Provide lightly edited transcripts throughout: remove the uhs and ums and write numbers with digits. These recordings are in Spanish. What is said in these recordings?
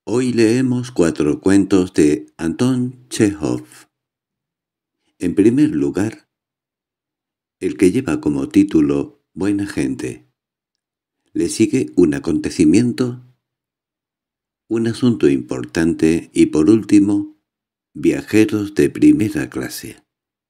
Hoy leemos 4 cuentos de Anton Chejov. En primer lugar, el que lleva como título Buena gente. Le sigue un acontecimiento, un asunto importante y por último, viajeros de primera clase.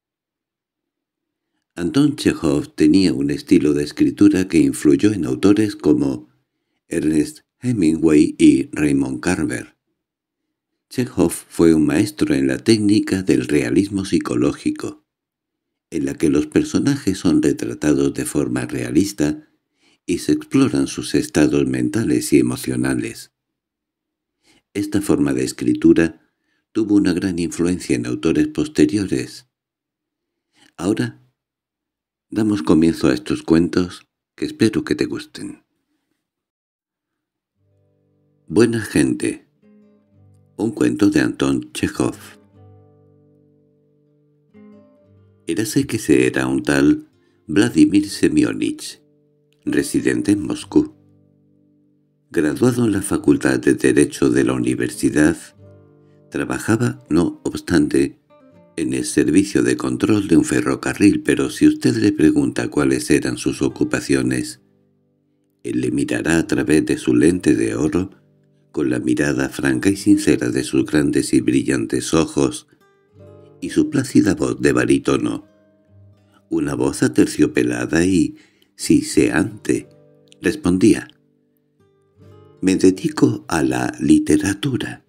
Anton Chejov tenía un estilo de escritura que influyó en autores como Ernest Hemingway y Raymond Carver. Chejov fue un maestro en la técnica del realismo psicológico, en la que los personajes son retratados de forma realista y se exploran sus estados mentales y emocionales. Esta forma de escritura tuvo una gran influencia en autores posteriores. Ahora damos comienzo a estos cuentos que espero que te gusten. Buena gente. Un cuento de Anton Chejov. Érase que se era un tal Vladimir Semyonich, residente en Moscú. Graduado en la Facultad de Derecho de la universidad, trabajaba, no obstante, en el servicio de control de un ferrocarril, pero si usted le pregunta cuáles eran sus ocupaciones, él le mirará a través de su lente de oro, con la mirada franca y sincera de sus grandes y brillantes ojos, y su plácida voz de barítono, una voz aterciopelada y siseante, respondía: «Me dedico a la literatura».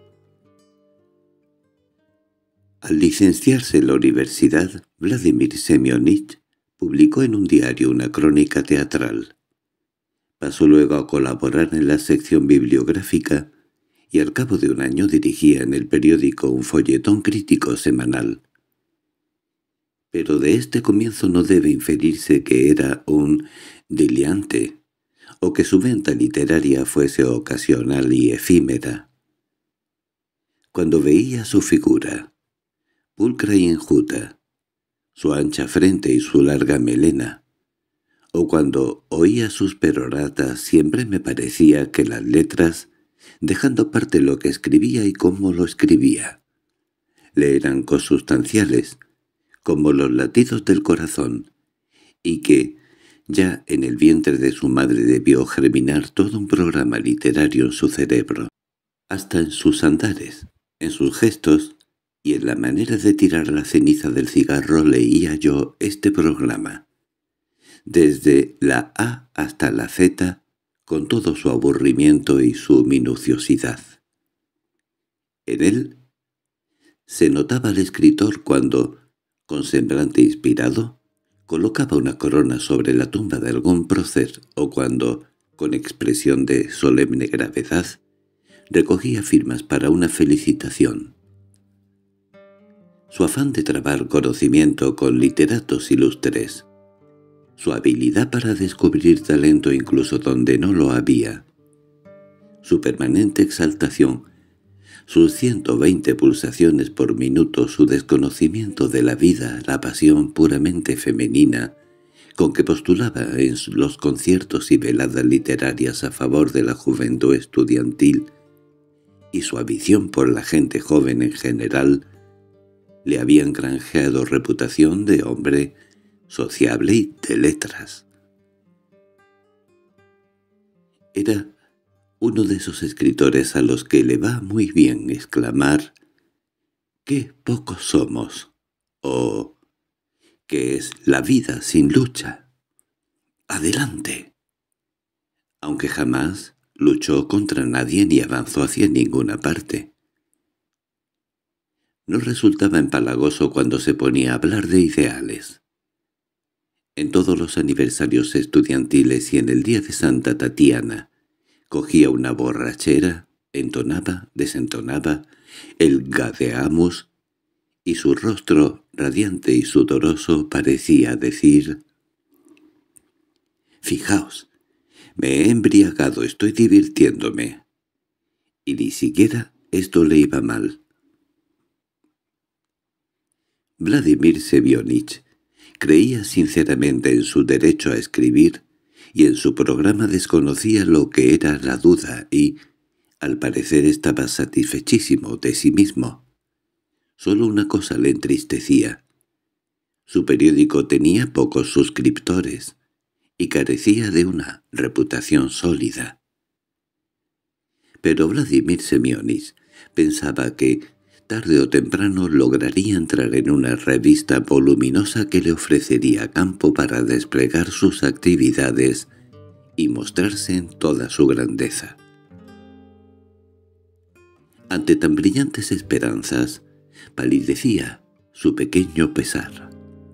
Al licenciarse en la universidad, Vladimir Semyonich publicó en un diario una crónica teatral. Pasó luego a colaborar en la sección bibliográfica y al cabo de un año dirigía en el periódico un folletón crítico semanal. Pero de este comienzo no debe inferirse que era un dileante, o que su venta literaria fuese ocasional y efímera. Cuando veía su figura, pulcra y enjuta, su ancha frente y su larga melena, o cuando oía sus peroratas, siempre me parecía que las letras, dejando aparte lo que escribía y cómo lo escribía, le eran consustanciales, como los latidos del corazón, y que ya en el vientre de su madre debió germinar todo un programa literario en su cerebro. Hasta en sus andares, en sus gestos y en la manera de tirar la ceniza del cigarro leía yo este programa, desde la A hasta la Z, con todo su aburrimiento y su minuciosidad. En él se notaba al escritor cuando, con semblante inspirado, colocaba una corona sobre la tumba de algún prócer o cuando, con expresión de solemne gravedad, recogía firmas para una felicitación. Su afán de trabar conocimiento con literatos ilustres, su habilidad para descubrir talento incluso donde no lo había, su permanente exaltación, sus 120 pulsaciones por minuto, su desconocimiento de la vida, la pasión puramente femenina, con que postulaba en los conciertos y veladas literarias a favor de la juventud estudiantil, y su afición por la gente joven en general, le habían granjeado reputación de hombre sociable y de letras. Era uno de esos escritores a los que le va muy bien exclamar «¡Qué pocos somos!» o «¿Qué es la vida sin lucha? ¡Adelante!», aunque jamás luchó contra nadie ni avanzó hacia ninguna parte. No resultaba empalagoso cuando se ponía a hablar de ideales. En todos los aniversarios estudiantiles y en el día de Santa Tatiana, cogía una borrachera, entonaba, desentonaba el Gaudeamus, y su rostro, radiante y sudoroso, parecía decir: «Fijaos, me he embriagado, estoy divirtiéndome». Y ni siquiera esto le iba mal. Vladimir Semyonich creía sinceramente en su derecho a escribir, y en su programa desconocía lo que era la duda y, Al parecer estaba satisfechísimo de sí mismo. Solo una cosa le entristecía. Su periódico tenía pocos suscriptores y carecía de una reputación sólida. Pero Vladimir Semyonich pensaba que tarde o temprano lograría entrar en una revista voluminosa que le ofrecería campo para desplegar sus actividades y mostrarse en toda su grandeza. Ante tan brillantes esperanzas, palidecía su pequeño pesar.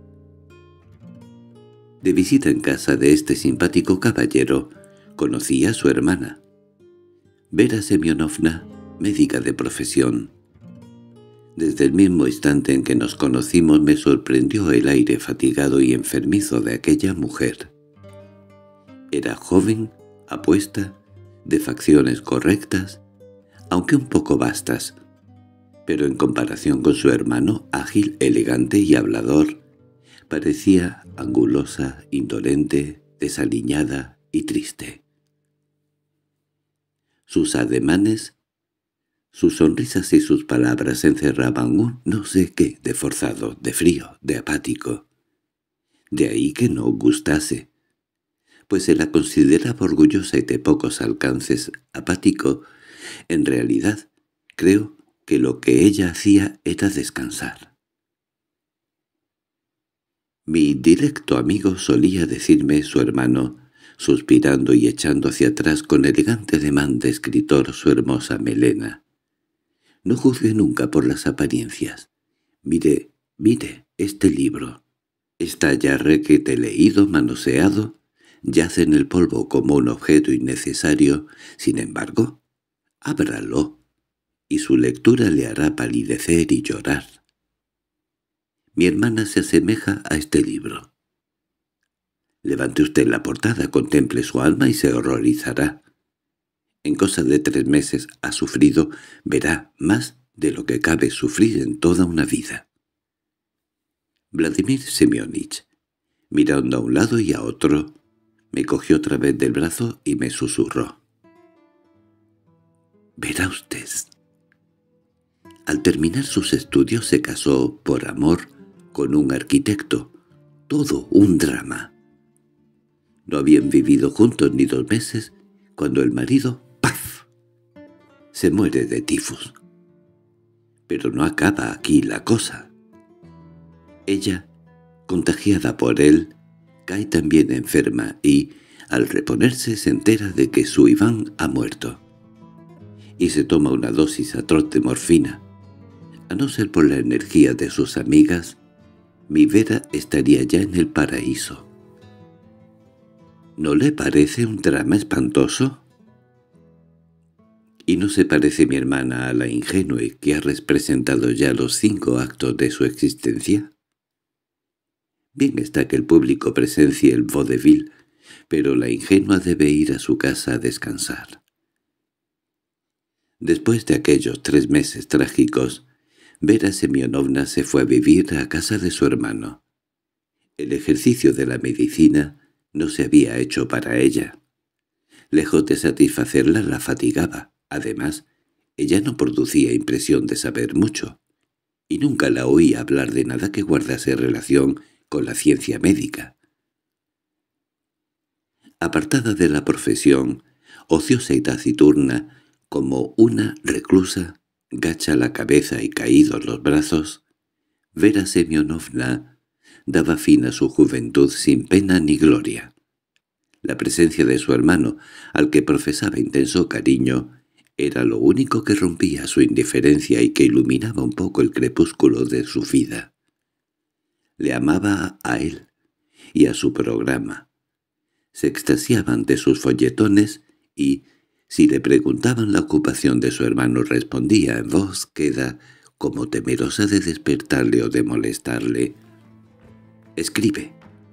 De visita en casa de este simpático caballero, conocí a su hermana, Vera Semyonovna, médica de profesión. Desde el mismo instante en que nos conocimos me sorprendió el aire fatigado y enfermizo de aquella mujer. Era joven, apuesta, de facciones correctas, aunque un poco vastas, pero en comparación con su hermano, ágil, elegante y hablador, parecía angulosa, indolente, desaliñada y triste. Sus ademanes, sus sonrisas y sus palabras encerraban un no sé qué de forzado, de frío, de apático. De ahí que no gustase, pues se la consideraba orgullosa y de pocos alcances. Apático, en realidad, creo que lo que ella hacía era descansar. Mi directo amigo solía decirme su hermano, suspirando y echando hacia atrás con elegante ademán de escritor su hermosa melena. No juzgue nunca por las apariencias. Mire este libro. Está ya requete leído, manoseado, yace en el polvo como un objeto innecesario. Sin embargo, ábralo, y su lectura le hará palidecer y llorar. Mi hermana se asemeja a este libro. Levante usted la portada, contemple su alma y se horrorizará. En cosa de 3 meses ha sufrido, verá, más de lo que cabe sufrir en toda una vida. Vladimir Semyonich, mirando a un lado y a otro, me cogió otra vez del brazo y me susurró. «Verá usted». Al terminar sus estudios se casó por amor con un arquitecto. Todo un drama. No habían vivido juntos ni 2 meses cuando el marido, ¡paf!, se muere de tifus. Pero no acaba aquí la cosa. Ella, contagiada por él, cae también enferma y, al reponerse, se entera de que su Iván ha muerto. Y se toma una dosis atroz de morfina. A no ser por la energía de sus amigas, mi Vera estaría ya en el paraíso. ¿No le parece un drama espantoso? ¿Y no se parece mi hermana a la ingenua que ha representado ya los 5 actos de su existencia? Bien está que el público presencie el vodevil, pero la ingenua debe ir a su casa a descansar. Después de aquellos 3 meses trágicos, Vera Semyonovna se fue a vivir a casa de su hermano. El ejercicio de la medicina no se había hecho para ella. Lejos de satisfacerla, la fatigaba. Además, ella no producía impresión de saber mucho, y nunca la oía hablar de nada que guardase relación con la ciencia médica. Apartada de la profesión, ociosa y taciturna, como una reclusa, gacha la cabeza y caídos los brazos, Vera Semyonovna daba fin a su juventud sin pena ni gloria. La presencia de su hermano, al que profesaba intenso cariño, era lo único que rompía su indiferencia y que iluminaba un poco el crepúsculo de su vida. Le amaba a él y a su programa. Se extasiaba ante sus folletones y, si le preguntaban la ocupación de su hermano, respondía en voz queda, como temerosa de despertarle o de molestarle: «Escribe».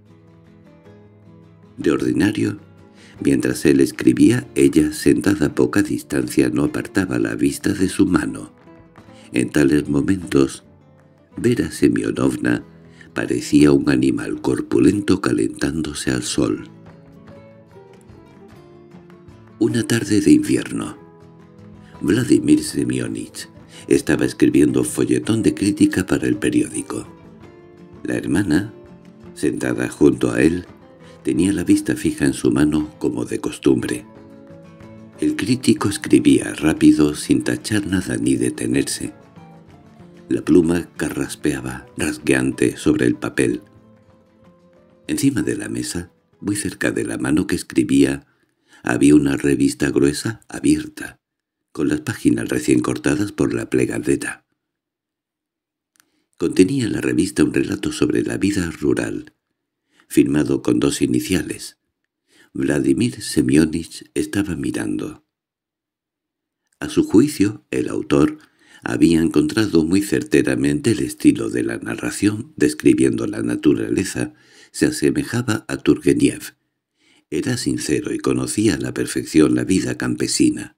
De ordinario, mientras él escribía, ella, sentada a poca distancia, no apartaba la vista de su mano. En tales momentos, Vera Semyonovna parecía un animal corpulento calentándose al sol. Una tarde de invierno. Vladimir Semyonich estaba escribiendo un folletón de crítica para el periódico. La hermana, sentada junto a él, tenía la vista fija en su mano como de costumbre. El crítico escribía rápido, sin tachar nada ni detenerse. La pluma carraspeaba, rasgueante, sobre el papel. Encima de la mesa, muy cerca de la mano que escribía, había una revista gruesa abierta, con las páginas recién cortadas por la plegadera. Contenía la revista un relato sobre la vida rural, firmado con 2 iniciales. Vladimir Semyonich estaba mirando. A su juicio, el autor había encontrado muy certeramente el estilo de la narración, describiendo la naturaleza. Se asemejaba a Turgeniev. Era sincero y conocía a la perfección la vida campesina.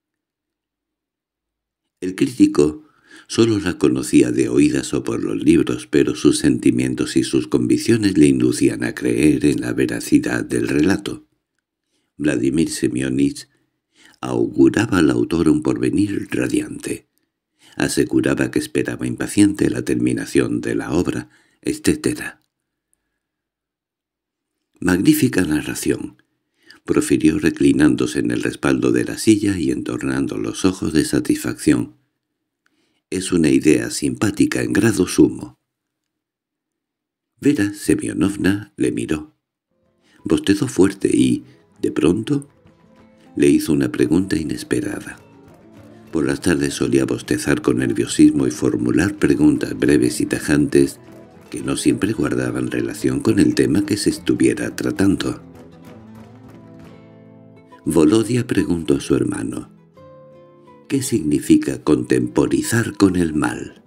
El crítico solo la conocía de oídas o por los libros, pero sus sentimientos y sus convicciones le inducían a creer en la veracidad del relato. Vladimir Semyonich auguraba al autor un porvenir radiante. Aseguraba que esperaba impaciente la terminación de la obra, etc. «Magnífica narración», profirió reclinándose en el respaldo de la silla y entornando los ojos de satisfacción. «Es una idea simpática en grado sumo». Vera Semyonovna le miró. Bostezó fuerte y, de pronto, le hizo una pregunta inesperada. Por las tardes solía bostezar con nerviosismo y formular preguntas breves y tajantes que no siempre guardaban relación con el tema que se estuviera tratando. Volodia preguntó a su hermano: «¿Qué significa contemporizar con el mal?»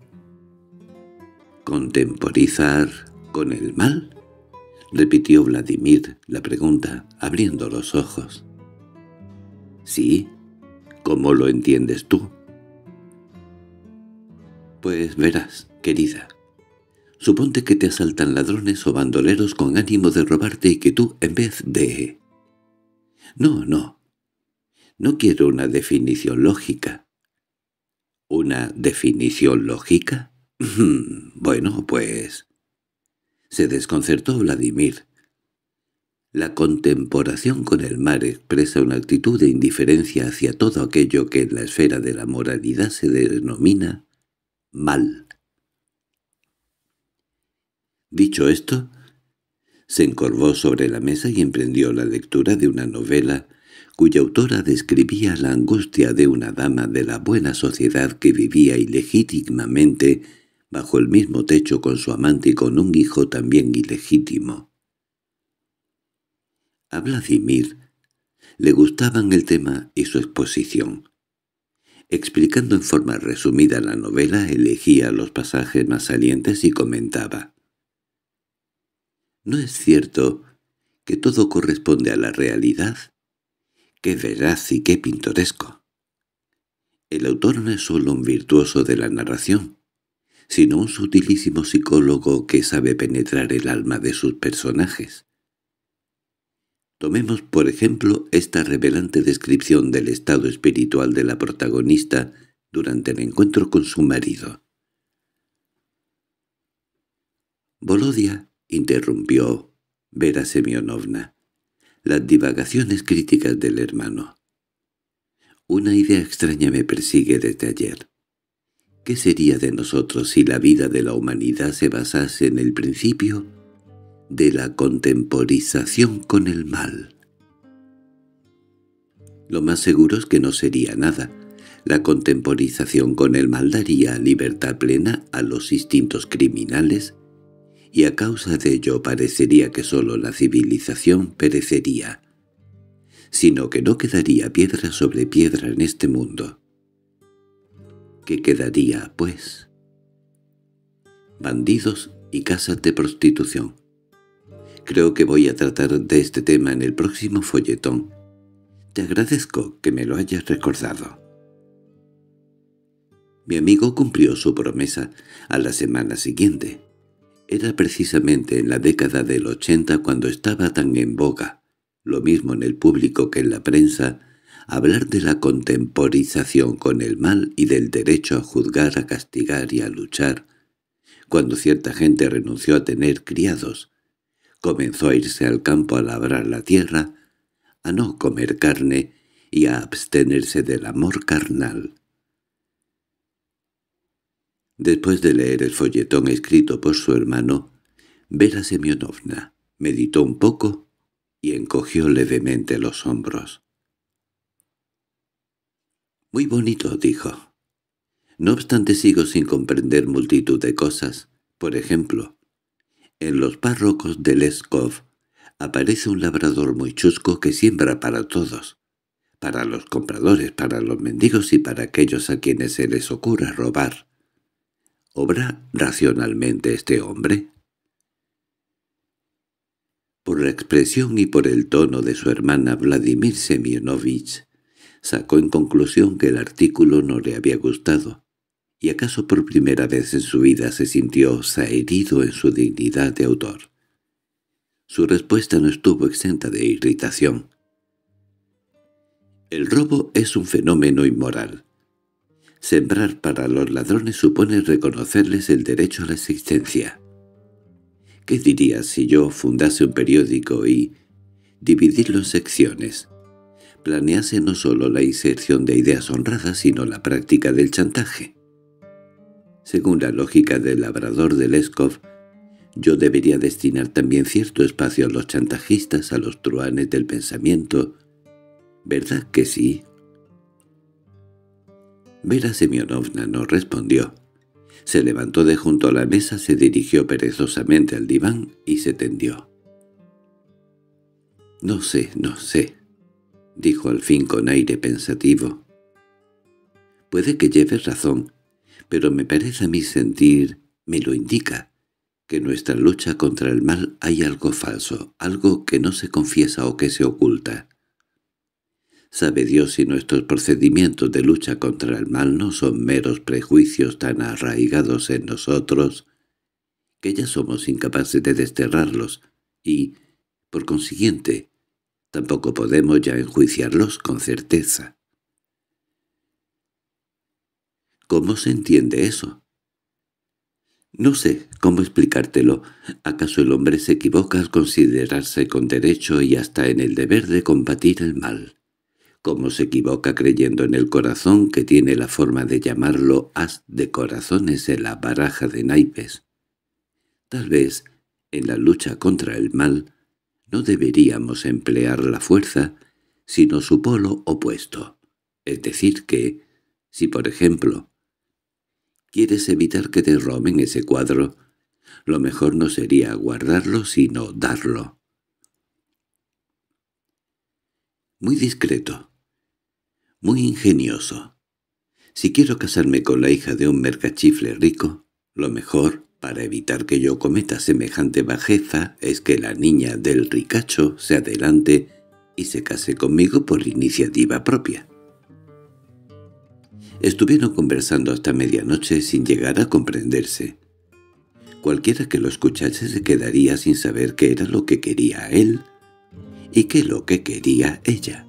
«¿Contemporizar con el mal?», repitió Vladimir la pregunta, abriendo los ojos. «Sí. ¿Cómo lo entiendes tú?» «Pues verás, querida. Suponte que te asaltan ladrones o bandoleros con ánimo de robarte y que tú, en vez de...» No quiero una definición lógica». «¿Una definición lógica? Bueno, pues...» Se desconcertó Vladimir. La contemporación con el mar expresa una actitud de indiferencia hacia todo aquello que en la esfera de la moralidad se denomina mal. Dicho esto, se encorvó sobre la mesa y emprendió la lectura de una novela cuya autora describía la angustia de una dama de la buena sociedad que vivía ilegítimamente bajo el mismo techo con su amante y con un hijo también ilegítimo. A Vladimir le gustaban el tema y su exposición. Explicando en forma resumida la novela, elegía los pasajes más salientes y comentaba: «¿No es cierto que todo corresponde a la realidad? ¡Qué veraz y qué pintoresco!». El autor no es solo un virtuoso de la narración, sino un sutilísimo psicólogo que sabe penetrar el alma de sus personajes. Tomemos, por ejemplo, esta revelante descripción del estado espiritual de la protagonista durante el encuentro con su marido. «Volodia», interrumpió Vera Semyonovna, las divagaciones críticas del hermano. «Una idea extraña me persigue desde ayer. ¿Qué sería de nosotros si la vida de la humanidad se basase en el principio de la contemporización con el mal?» Lo más seguro es que no sería nada. La contemporización con el mal daría libertad plena a los instintos criminales, y a causa de ello parecería que sólo la civilización perecería, sino que no quedaría piedra sobre piedra en este mundo. ¿Qué quedaría, pues? Bandidos y casas de prostitución. Creo que voy a tratar de este tema en el próximo folletón. Te agradezco que me lo hayas recordado. Mi amigo cumplió su promesa a la semana siguiente. Era precisamente en la década del 80 cuando estaba tan en boga, lo mismo en el público que en la prensa, hablar de la contemporización con el mal y del derecho a juzgar, a castigar y a luchar, cuando cierta gente renunció a tener criados, comenzó a irse al campo a labrar la tierra, a no comer carne y a abstenerse del amor carnal. Después de leer el folletón escrito por su hermano, Vera Semyonovna meditó un poco y encogió levemente los hombros. «Muy bonito», dijo. «No obstante sigo sin comprender multitud de cosas. Por ejemplo, en los párrocos de Leskov aparece un labrador muy chusco que siembra para todos, para los compradores, para los mendigos y para aquellos a quienes se les ocurra robar. ¿Obra racionalmente este hombre?» Por la expresión y por el tono de su hermana Vladimir Semyonovich, sacó en conclusión que el artículo no le había gustado, y acaso por primera vez en su vida se sintió zaherido en su dignidad de autor. Su respuesta no estuvo exenta de irritación. «El robo es un fenómeno inmoral. Sembrar para los ladrones supone reconocerles el derecho a la existencia. ¿Qué dirías si yo fundase un periódico y, dividirlo en secciones, planease no solo la inserción de ideas honradas sino la práctica del chantaje? Según la lógica del labrador de Leskov, yo debería destinar también cierto espacio a los chantajistas, a los truhanes del pensamiento. ¿Verdad que sí?» Vera Semyonovna no respondió. Se levantó de junto a la mesa, se dirigió perezosamente al diván y se tendió. «No sé, dijo al fin con aire pensativo. «Puede que lleves razón, pero me parece a mí sentir, me lo indica, que en nuestra lucha contra el mal hay algo falso, algo que no se confiesa o que se oculta. Sabe Dios si nuestros procedimientos de lucha contra el mal no son meros prejuicios tan arraigados en nosotros que ya somos incapaces de desterrarlos y, por consiguiente, tampoco podemos ya enjuiciarlos con certeza». «¿Cómo se entiende eso?» «No sé cómo explicártelo. ¿Acaso el hombre se equivoca al considerarse con derecho y hasta en el deber de combatir el mal? ¿Cómo se equivoca creyendo en el corazón que tiene la forma de llamarlo as de corazones en la baraja de naipes? Tal vez, en la lucha contra el mal, no deberíamos emplear la fuerza, sino su polo opuesto. Es decir que, si por ejemplo, quieres evitar que te roben ese cuadro, lo mejor no sería guardarlo sino darlo». «Muy discreto, muy ingenioso. Si quiero casarme con la hija de un mercachifle rico, lo mejor, para evitar que yo cometa semejante bajeza, es que la niña del ricacho se adelante y se case conmigo por iniciativa propia». Estuvieron conversando hasta medianoche sin llegar a comprenderse. Cualquiera que lo escuchase se quedaría sin saber qué era lo que quería él y qué lo que quería ella.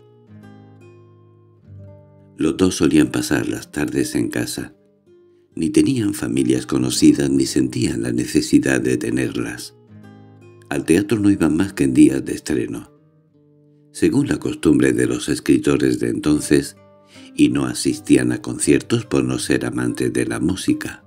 Los dos solían pasar las tardes en casa. Ni tenían familias conocidas ni sentían la necesidad de tenerlas. Al teatro no iban más que en días de estreno, según la costumbre de los escritores de entonces, y no asistían a conciertos por no ser amantes de la música.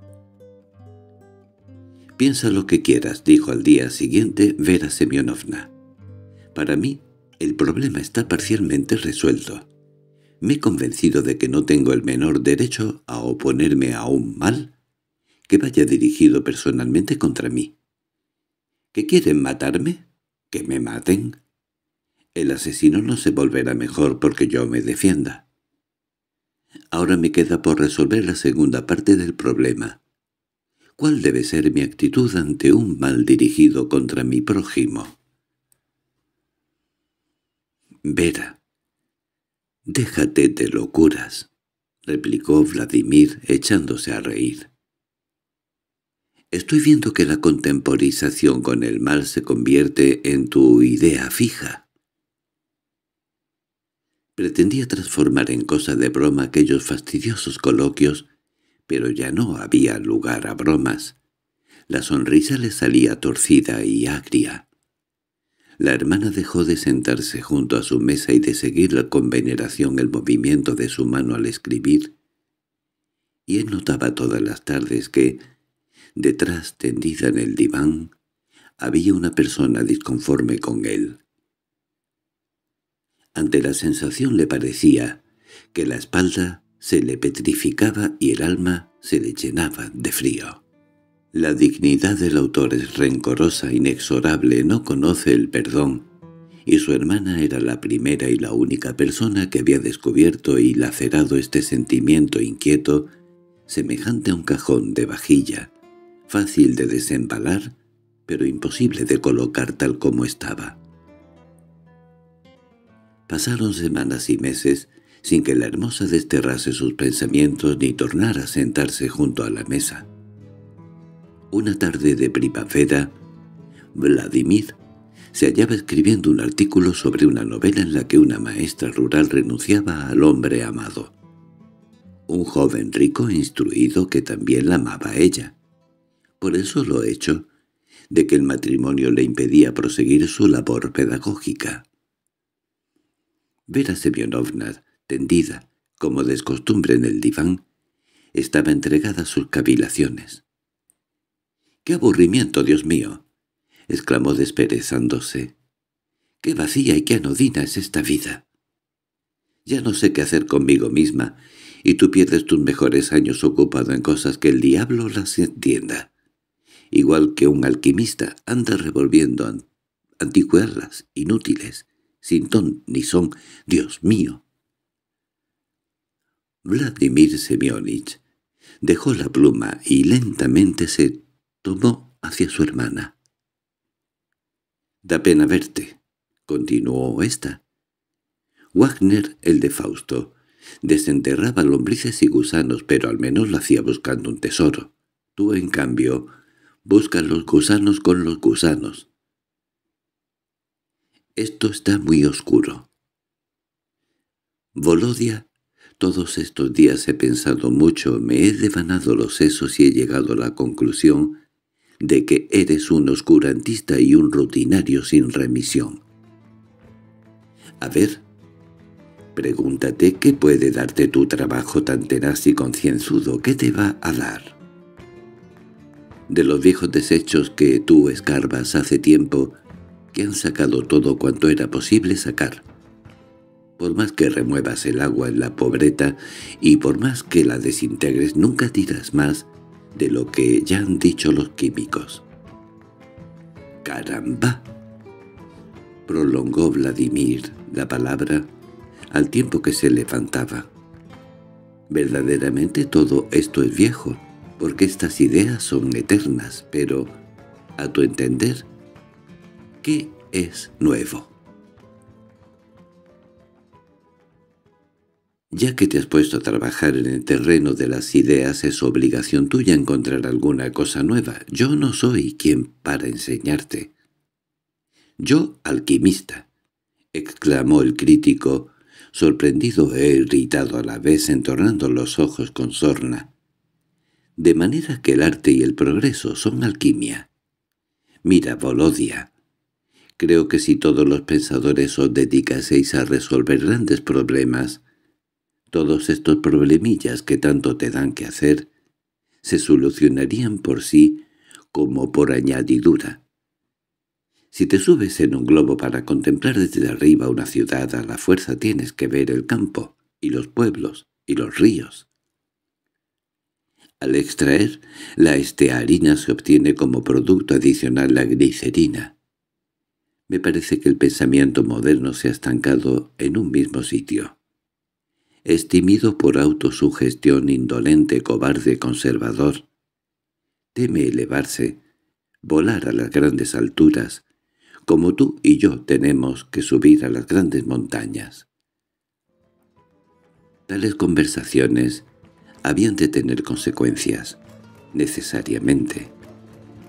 «Piensa lo que quieras», dijo al día siguiente Vera Semyonovna. «Para mí, el problema está parcialmente resuelto. Me he convencido de que no tengo el menor derecho a oponerme a un mal que vaya dirigido personalmente contra mí. ¿Que quieren matarme? Que me maten. El asesino no se volverá mejor porque yo me defienda. Ahora me queda por resolver la segunda parte del problema. ¿Cuál debe ser mi actitud ante un mal dirigido contra mi prójimo?» «Vera, déjate de locuras», replicó Vladimir echándose a reír. «Estoy viendo que la contemporización con el mal se convierte en tu idea fija. Pretendía transformar en cosa de broma aquellos fastidiosos coloquios, pero ya no había lugar a bromas. La sonrisa le salía torcida y agria. La hermana dejó de sentarse junto a su mesa y de seguir con veneración el movimiento de su mano al escribir, y él notaba todas las tardes que, detrás, tendida en el diván, había una persona disconforme con él. Ante la sensación le parecía que la espalda se le petrificaba y el alma se le llenaba de frío. La dignidad del autor es rencorosa, inexorable, no conoce el perdón, y su hermana era la primera y la única persona que había descubierto y lacerado este sentimiento inquieto, semejante a un cajón de vajilla, fácil de desembalar, pero imposible de colocar tal como estaba. Pasaron semanas y meses sin que la hermosa desterrase sus pensamientos ni tornara a sentarse junto a la mesa. Una tarde de primavera, Vladimir se hallaba escribiendo un artículo sobre una novela en la que una maestra rural renunciaba al hombre amado. Un joven rico e instruido que también la amaba a ella, por el solo hecho de que el matrimonio le impedía proseguir su labor pedagógica. Vera Semyonovna, tendida, como de costumbre en el diván, estaba entregada a sus cavilaciones. —¡Qué aburrimiento, Dios mío! —exclamó desperezándose. —¡Qué vacía y qué anodina es esta vida! Ya no sé qué hacer conmigo misma, y tú pierdes tus mejores años ocupado en cosas que el diablo las entienda. Igual que un alquimista anda revolviendo antigüedades inútiles, sin ton ni son. ¡Dios mío! Vladimir Semyonich dejó la pluma y lentamente se tomó hacia su hermana. «Da pena verte», continuó ésta. Wagner, el de Fausto, desenterraba lombrices y gusanos, pero al menos lo hacía buscando un tesoro. Tú, en cambio, buscas los gusanos con los gusanos. Esto está muy oscuro. Volodia, todos estos días he pensado mucho, me he devanado los sesos y he llegado a la conclusión de que eres un oscurantista y un rutinario sin remisión. A ver, pregúntate qué puede darte tu trabajo tan tenaz y concienzudo, qué te va a dar. De los viejos desechos que tú escarbas hace tiempo, que han sacado todo cuanto era posible sacar. Por más que remuevas el agua en la pobreta y por más que la desintegres, nunca tiras más de lo que ya han dicho los químicos. —¡Caramba! —prolongó Vladimir la palabra al tiempo que se levantaba. Verdaderamente todo esto es viejo, porque estas ideas son eternas, pero, a tu entender, ¿qué es nuevo? Ya que te has puesto a trabajar en el terreno de las ideas, es obligación tuya encontrar alguna cosa nueva. Yo no soy quien para enseñarte. —Yo, alquimista —exclamó el crítico, sorprendido e irritado a la vez, entornando los ojos con sorna—. De manera que el arte y el progreso son alquimia. Mira, Volodia, creo que si todos los pensadores os dedicaseis a resolver grandes problemas, todos estos problemillas que tanto te dan que hacer, se solucionarían por sí como por añadidura. Si te subes en un globo para contemplar desde arriba una ciudad, a la fuerza tienes que ver el campo, y los pueblos, y los ríos. Al extraer la estearina se obtiene como producto adicional la glicerina. Me parece que el pensamiento moderno se ha estancado en un mismo sitio. Es tímido por autosugestión, indolente, cobarde, conservador. Teme elevarse, volar a las grandes alturas, como tú y yo tenemos que subir a las grandes montañas. Tales conversaciones habían de tener consecuencias, necesariamente.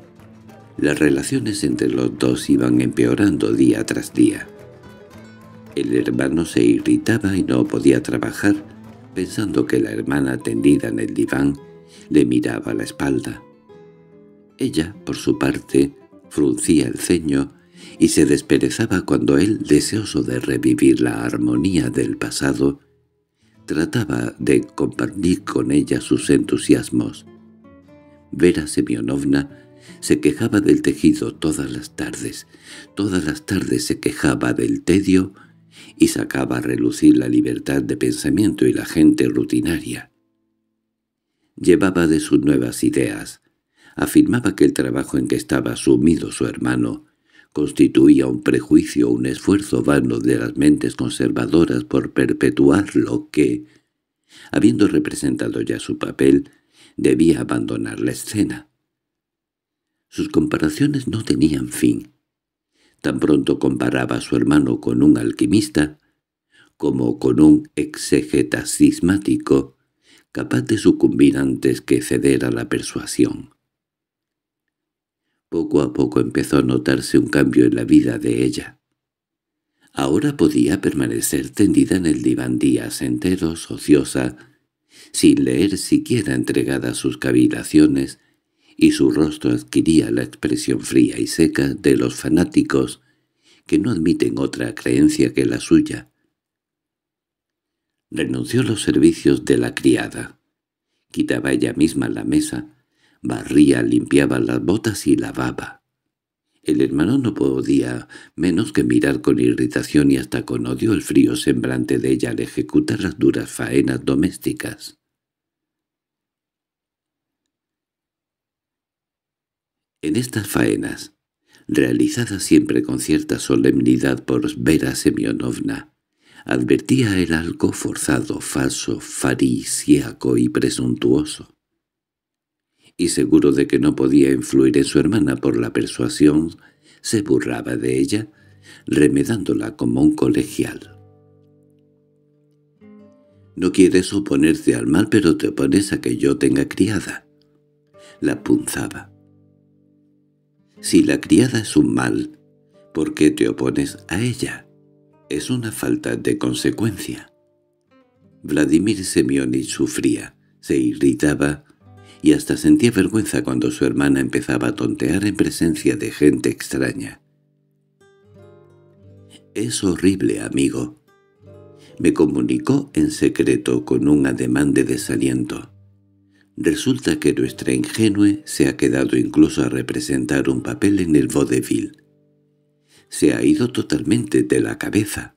Las relaciones entre los dos iban empeorando día tras día. El hermano se irritaba y no podía trabajar, pensando que la hermana tendida en el diván le miraba la espalda. Ella, por su parte, fruncía el ceño y se desperezaba cuando él, deseoso de revivir la armonía del pasado, trataba de compartir con ella sus entusiasmos. Vera Semyonovna se quejaba del tejido todas las tardes se quejaba del tedio y sacaba a relucir la libertad de pensamiento y la gente rutinaria. Llevaba de sus nuevas ideas. Afirmaba que el trabajo en que estaba sumido su hermano constituía un prejuicio, un esfuerzo vano de las mentes conservadoras por perpetuar lo que, habiendo representado ya su papel, debía abandonar la escena. Sus comparaciones no tenían fin. Tan pronto comparaba a su hermano con un alquimista, como con un exégeta cismático, capaz de sucumbir antes que ceder a la persuasión. Poco a poco empezó a notarse un cambio en la vida de ella. Ahora podía permanecer tendida en el diván días enteros, ociosa, sin leer siquiera, entregada a sus cavilaciones, y su rostro adquiría la expresión fría y seca de los fanáticos que no admiten otra creencia que la suya. Renunció a los servicios de la criada. Quitaba ella misma la mesa, barría, limpiaba las botas y lavaba. El hermano no podía menos que mirar con irritación y hasta con odio el frío semblante de ella al ejecutar las duras faenas domésticas. En estas faenas, realizadas siempre con cierta solemnidad por Vera Semyonovna, advertía el algo forzado, falso, farisíaco y presuntuoso. Y seguro de que no podía influir en su hermana por la persuasión, se burlaba de ella, remedándola como un colegial. «No quieres oponerte al mal, pero te opones a que yo tenga criada», la punzaba. «Si la criada es un mal, ¿por qué te opones a ella? Es una falta de consecuencia». Vladimir Semyonich sufría, se irritaba y hasta sentía vergüenza cuando su hermana empezaba a tontear en presencia de gente extraña. «Es horrible, amigo», me comunicó en secreto con un ademán de desaliento. «Resulta que nuestra ingenue se ha quedado incluso a representar un papel en el vodevil. Se ha ido totalmente de la cabeza».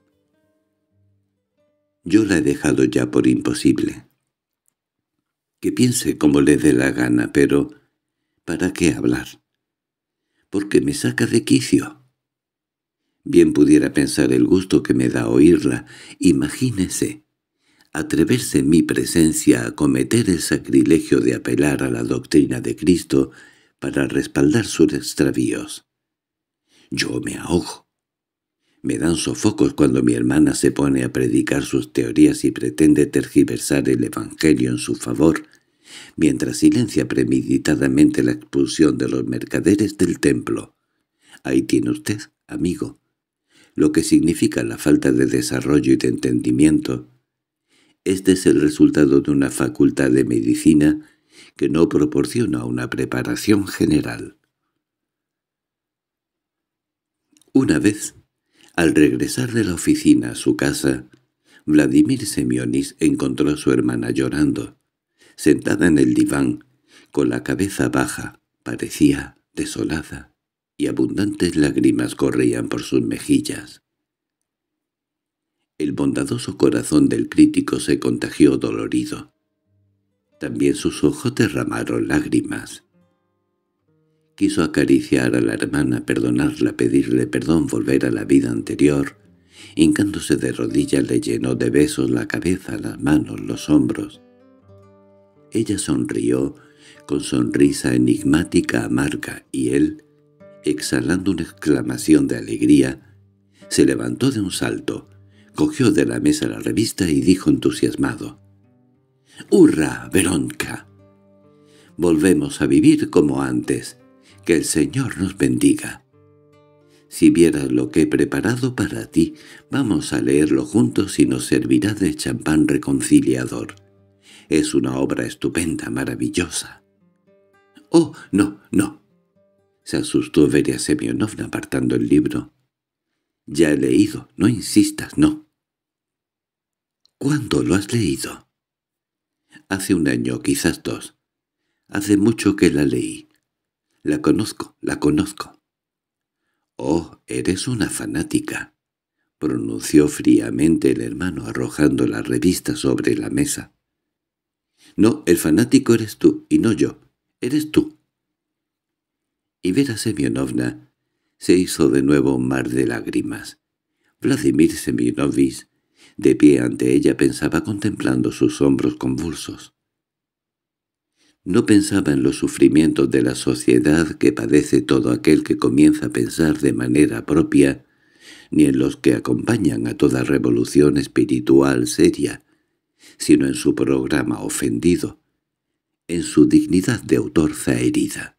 Yo la he dejado ya por imposible. Que piense como le dé la gana, pero ¿para qué hablar? Porque me saca de quicio. Bien pudiera pensar el gusto que me da oírla. Imagínese, atreverse en mi presencia a cometer el sacrilegio de apelar a la doctrina de Cristo para respaldar sus extravíos. Yo me ahogo. Me dan sofocos cuando mi hermana se pone a predicar sus teorías y pretende tergiversar el Evangelio en su favor, mientras silencia premeditadamente la expulsión de los mercaderes del templo. Ahí tiene usted, amigo, lo que significa la falta de desarrollo y de entendimiento. Este es el resultado de una facultad de medicina que no proporciona una preparación general. Una vez, al regresar de la oficina a su casa, Vladimir Semyonich encontró a su hermana llorando, sentada en el diván, con la cabeza baja, parecía desolada, y abundantes lágrimas corrían por sus mejillas. El bondadoso corazón del crítico se contagió dolorido. También sus ojos derramaron lágrimas. Quiso acariciar a la hermana, perdonarla, pedirle perdón, volver a la vida anterior. Hincándose de rodillas le llenó de besos la cabeza, las manos, los hombros. Ella sonrió con sonrisa enigmática amarga y él, exhalando una exclamación de alegría, se levantó de un salto, cogió de la mesa la revista y dijo entusiasmado: «¡Hurra, Verónica! Volvemos a vivir como antes. Que el Señor nos bendiga». Si vieras lo que he preparado para ti, vamos a leerlo juntos y nos servirá de champán reconciliador. Es una obra estupenda, maravillosa». «Oh, no, no», se asustó Veria Semyonovna apartando el libro. «Ya he leído, no insistas, no». «¿Cuándo lo has leído?» «Hace un año, quizás 2. Hace mucho que la leí. La conozco, la conozco». «Oh, eres una fanática», pronunció fríamente el hermano arrojando la revista sobre la mesa. «No, el fanático eres tú, y no yo. Eres tú». Y Vera Semyonovna se hizo de nuevo un mar de lágrimas. Vladimir Semyonovich, de pie ante ella, pensaba contemplando sus hombros convulsos. No pensaba en los sufrimientos de la sociedad que padece todo aquel que comienza a pensar de manera propia, ni en los que acompañan a toda revolución espiritual seria, sino en su programa ofendido, en su dignidad de autor zaherida.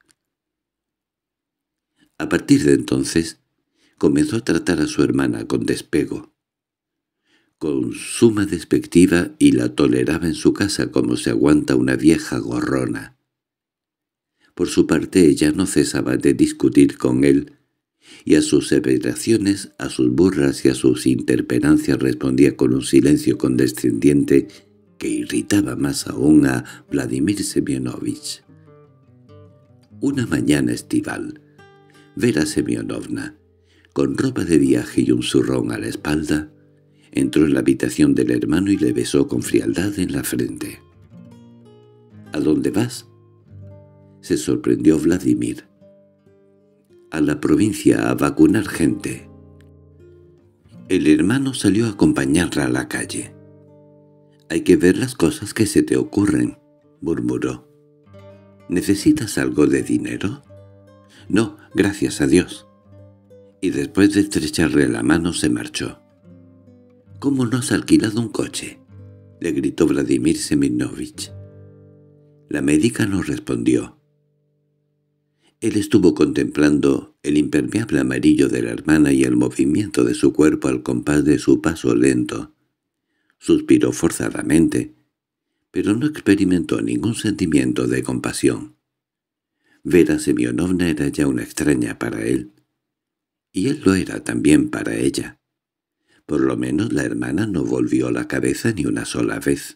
A partir de entonces, comenzó a tratar a su hermana con despego, con suma despectiva, y la toleraba en su casa como se aguanta una vieja gorrona. Por su parte ella no cesaba de discutir con él, y a sus aseveraciones, a sus burlas y a sus interpelancias respondía con un silencio condescendiente que irritaba más aún a Vladimir Semyonovich. Una mañana estival, Vera Semyonovna, con ropa de viaje y un zurrón a la espalda, entró en la habitación del hermano y le besó con frialdad en la frente. —¿A dónde vas? —se sorprendió Vladimir. —A la provincia a vacunar gente. El hermano salió a acompañarla a la calle. —Hay que ver las cosas que se te ocurren —murmuró. —¿Necesitas algo de dinero? —No, gracias a Dios. Y después de estrecharle la mano se marchó. —¿Cómo no has alquilado un coche? —le gritó Vladimir Semyonovich. La médica no respondió. Él estuvo contemplando el impermeable amarillo de la hermana y el movimiento de su cuerpo al compás de su paso lento. Suspiró forzadamente, pero no experimentó ningún sentimiento de compasión. Vera Semyonovna era ya una extraña para él, y él lo era también para ella. Por lo menos la hermana no volvió la cabeza ni una sola vez.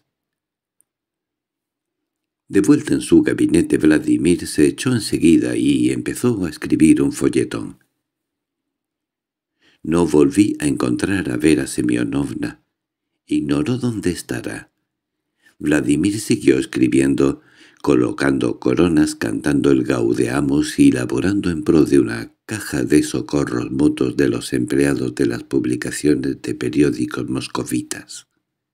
De vuelta en su gabinete, Vladimir se echó enseguida y empezó a escribir un folletón. No volví a encontrar a Vera Semyonovna. Ignoró dónde estará. Vladimir siguió escribiendo, colocando coronas, cantando el Gaudeamus y laborando en pro de una caja de socorros mutuos de los empleados de las publicaciones de periódicos moscovitas.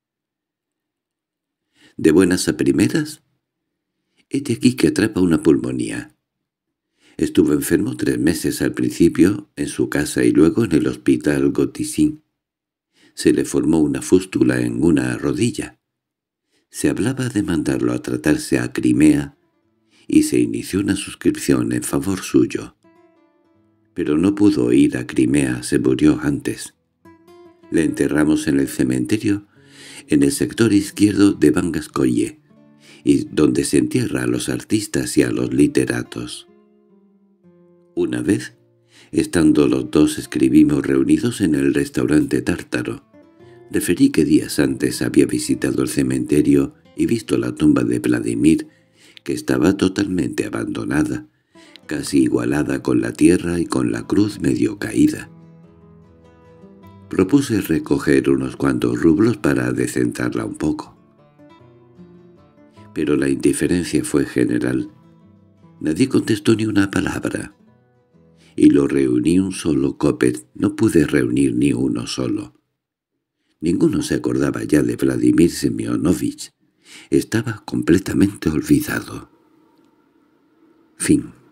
¿De buenas a primeras? Hete aquí que atrapa una pulmonía. Estuvo enfermo 3 meses al principio en su casa y luego en el hospital Gotizin. Se le formó una fústula en una rodilla. Se hablaba de mandarlo a tratarse a Crimea y se inició una suscripción en favor suyo. Pero no pudo ir a Crimea, se murió antes. Le enterramos en el cementerio, en el sector izquierdo de Bangaskoye, y donde se entierra a los artistas y a los literatos. Una vez, estando los dos, escribimos reunidos en el restaurante Tártaro. Referí que días antes había visitado el cementerio y visto la tumba de Vladimir, que estaba totalmente abandonada, casi igualada con la tierra y con la cruz medio caída. Propuse recoger unos cuantos rublos para decentarla un poco. Pero la indiferencia fue general. Nadie contestó ni una palabra. Y lo reuní un solo copet, no pude reunir ni uno solo. Ninguno se acordaba ya de Vladimir Semyonovich. Estaba completamente olvidado. Fin.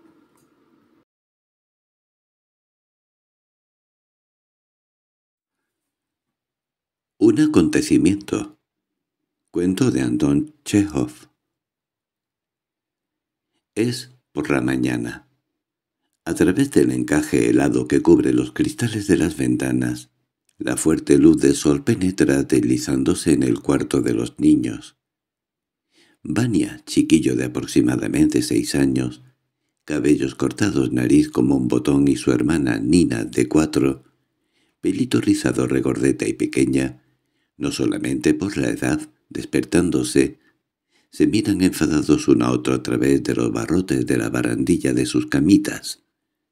Un acontecimiento. Cuento de Anton Chejov. Es por la mañana. A través del encaje helado que cubre los cristales de las ventanas, la fuerte luz del sol penetra deslizándose en el cuarto de los niños. Vania, chiquillo de aproximadamente 6 años, cabellos cortados, nariz como un botón, y su hermana Nina, de 4, pelito rizado, regordeta y pequeña, no solamente por la edad, despertándose, se miran enfadados uno a otro a través de los barrotes de la barandilla de sus camitas.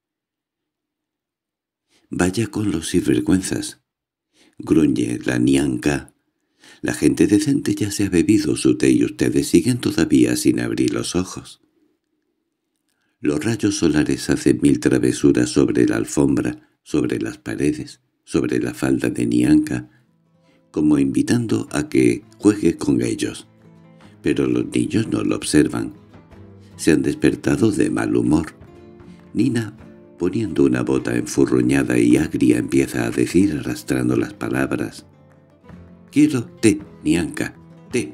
«Vaya con los sinvergüenzas», gruñe la Nianca. «La gente decente ya se ha bebido su té y ustedes siguen todavía sin abrir los ojos». Los rayos solares hacen mil travesuras sobre la alfombra, sobre las paredes, sobre la falda de Nianca, como invitando a que juegue con ellos. Pero los niños no lo observan. Se han despertado de mal humor. Nina, poniendo una bota enfurruñada y agria, empieza a decir arrastrando las palabras: «Quiero té, Nianca, té».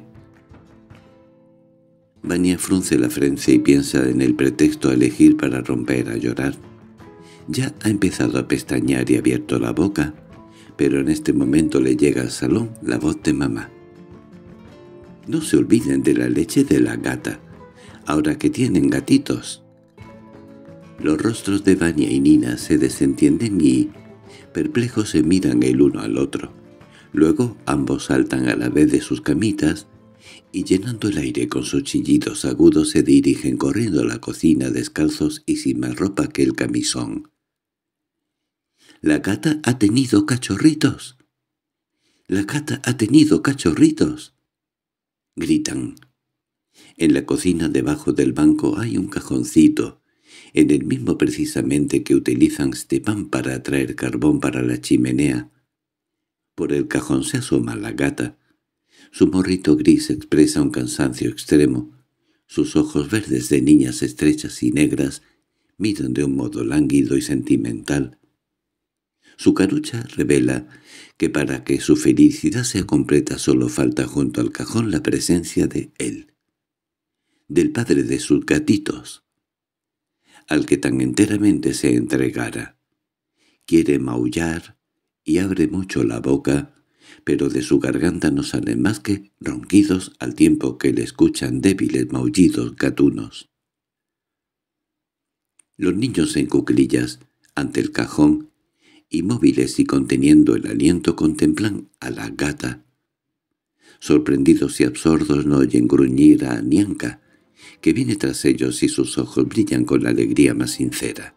Vania frunce la frente y piensa en el pretexto a elegir para romper a llorar. Ya ha empezado a pestañear y ha abierto la boca, pero en este momento le llega al salón la voz de mamá. «No se olviden de la leche de la gata, ahora que tienen gatitos». Los rostros de Vania y Nina se desentienden y, perplejos, se miran el uno al otro. Luego ambos saltan a la vez de sus camitas y, llenando el aire con sus chillidos agudos, se dirigen corriendo a la cocina descalzos y sin más ropa que el camisón. «¡La gata ha tenido cachorritos! ¡La gata ha tenido cachorritos!», gritan. En la cocina, debajo del banco, hay un cajoncito, en el mismo precisamente que utilizan Stepan para traer carbón para la chimenea. Por el cajón se asoma la gata. Su morrito gris expresa un cansancio extremo. Sus ojos verdes de niñas estrechas y negras miran de un modo lánguido y sentimental. Su carucha revela que para que su felicidad sea completa solo falta junto al cajón la presencia de él, del padre de sus gatitos, al que tan enteramente se entregara. Quiere maullar y abre mucho la boca, pero de su garganta no salen más que ronquidos al tiempo que le escuchan débiles maullidos gatunos. Los niños en cuclillas, ante el cajón, inmóviles y conteniendo el aliento, contemplan a la gata. Sorprendidos y absortos no oyen gruñir a Nianca, que viene tras ellos y sus ojos brillan con la alegría más sincera.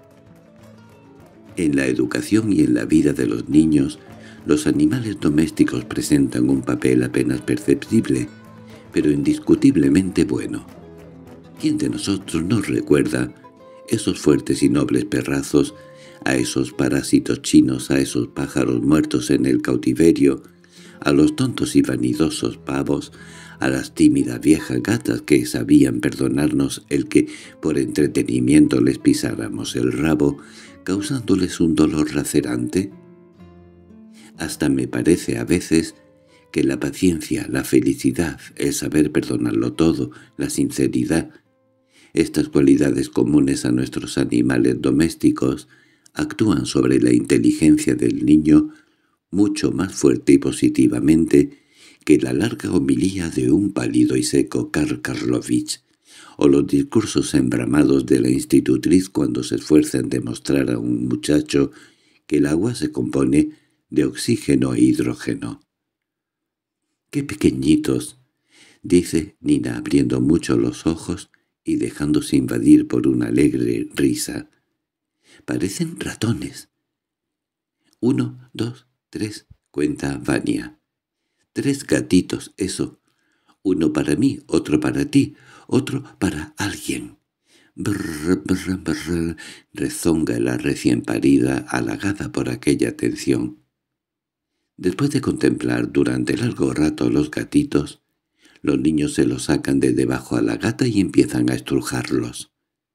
En la educación y en la vida de los niños, los animales domésticos presentan un papel apenas perceptible, pero indiscutiblemente bueno. ¿Quién de nosotros no recuerda esos fuertes y nobles perrazos, a esos parásitos chinos, a esos pájaros muertos en el cautiverio, a los tontos y vanidosos pavos, a las tímidas viejas gatas que sabían perdonarnos el que por entretenimiento les pisáramos el rabo, causándoles un dolor lacerante? Hasta me parece a veces que la paciencia, la felicidad, el saber perdonarlo todo, la sinceridad, estas cualidades comunes a nuestros animales domésticos, actúan sobre la inteligencia del niño mucho más fuerte y positivamente que la larga homilía de un pálido y seco Karl Karlovich, o los discursos embramados de la institutriz cuando se esfuerza en demostrar a un muchacho que el agua se compone de oxígeno e hidrógeno. —¡Qué pequeñitos! —dice Nina abriendo mucho los ojos y dejándose invadir por una alegre risa. —Parecen ratones. 1, 2, 3, cuenta Vania. 3 gatitos, eso. Uno para mí, otro para ti, otro para alguien. Brr, brr, brr, rezonga la recién parida, halagada por aquella atención. Después de contemplar durante largo rato los gatitos, los niños se los sacan de debajo a la gata y empiezan a estrujarlos.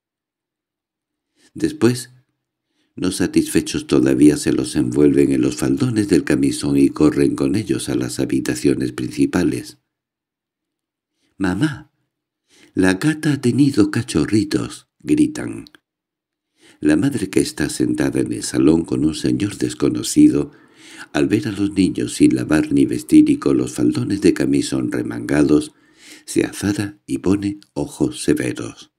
Después, no satisfechos todavía, se los envuelven en los faldones del camisón y corren con ellos a las habitaciones principales. —¡Mamá! ¡La gata ha tenido cachorritos! —gritan. La madre, que está sentada en el salón con un señor desconocido, al ver a los niños sin lavar ni vestir y con los faldones de camisón remangados, se azara y pone ojos severos.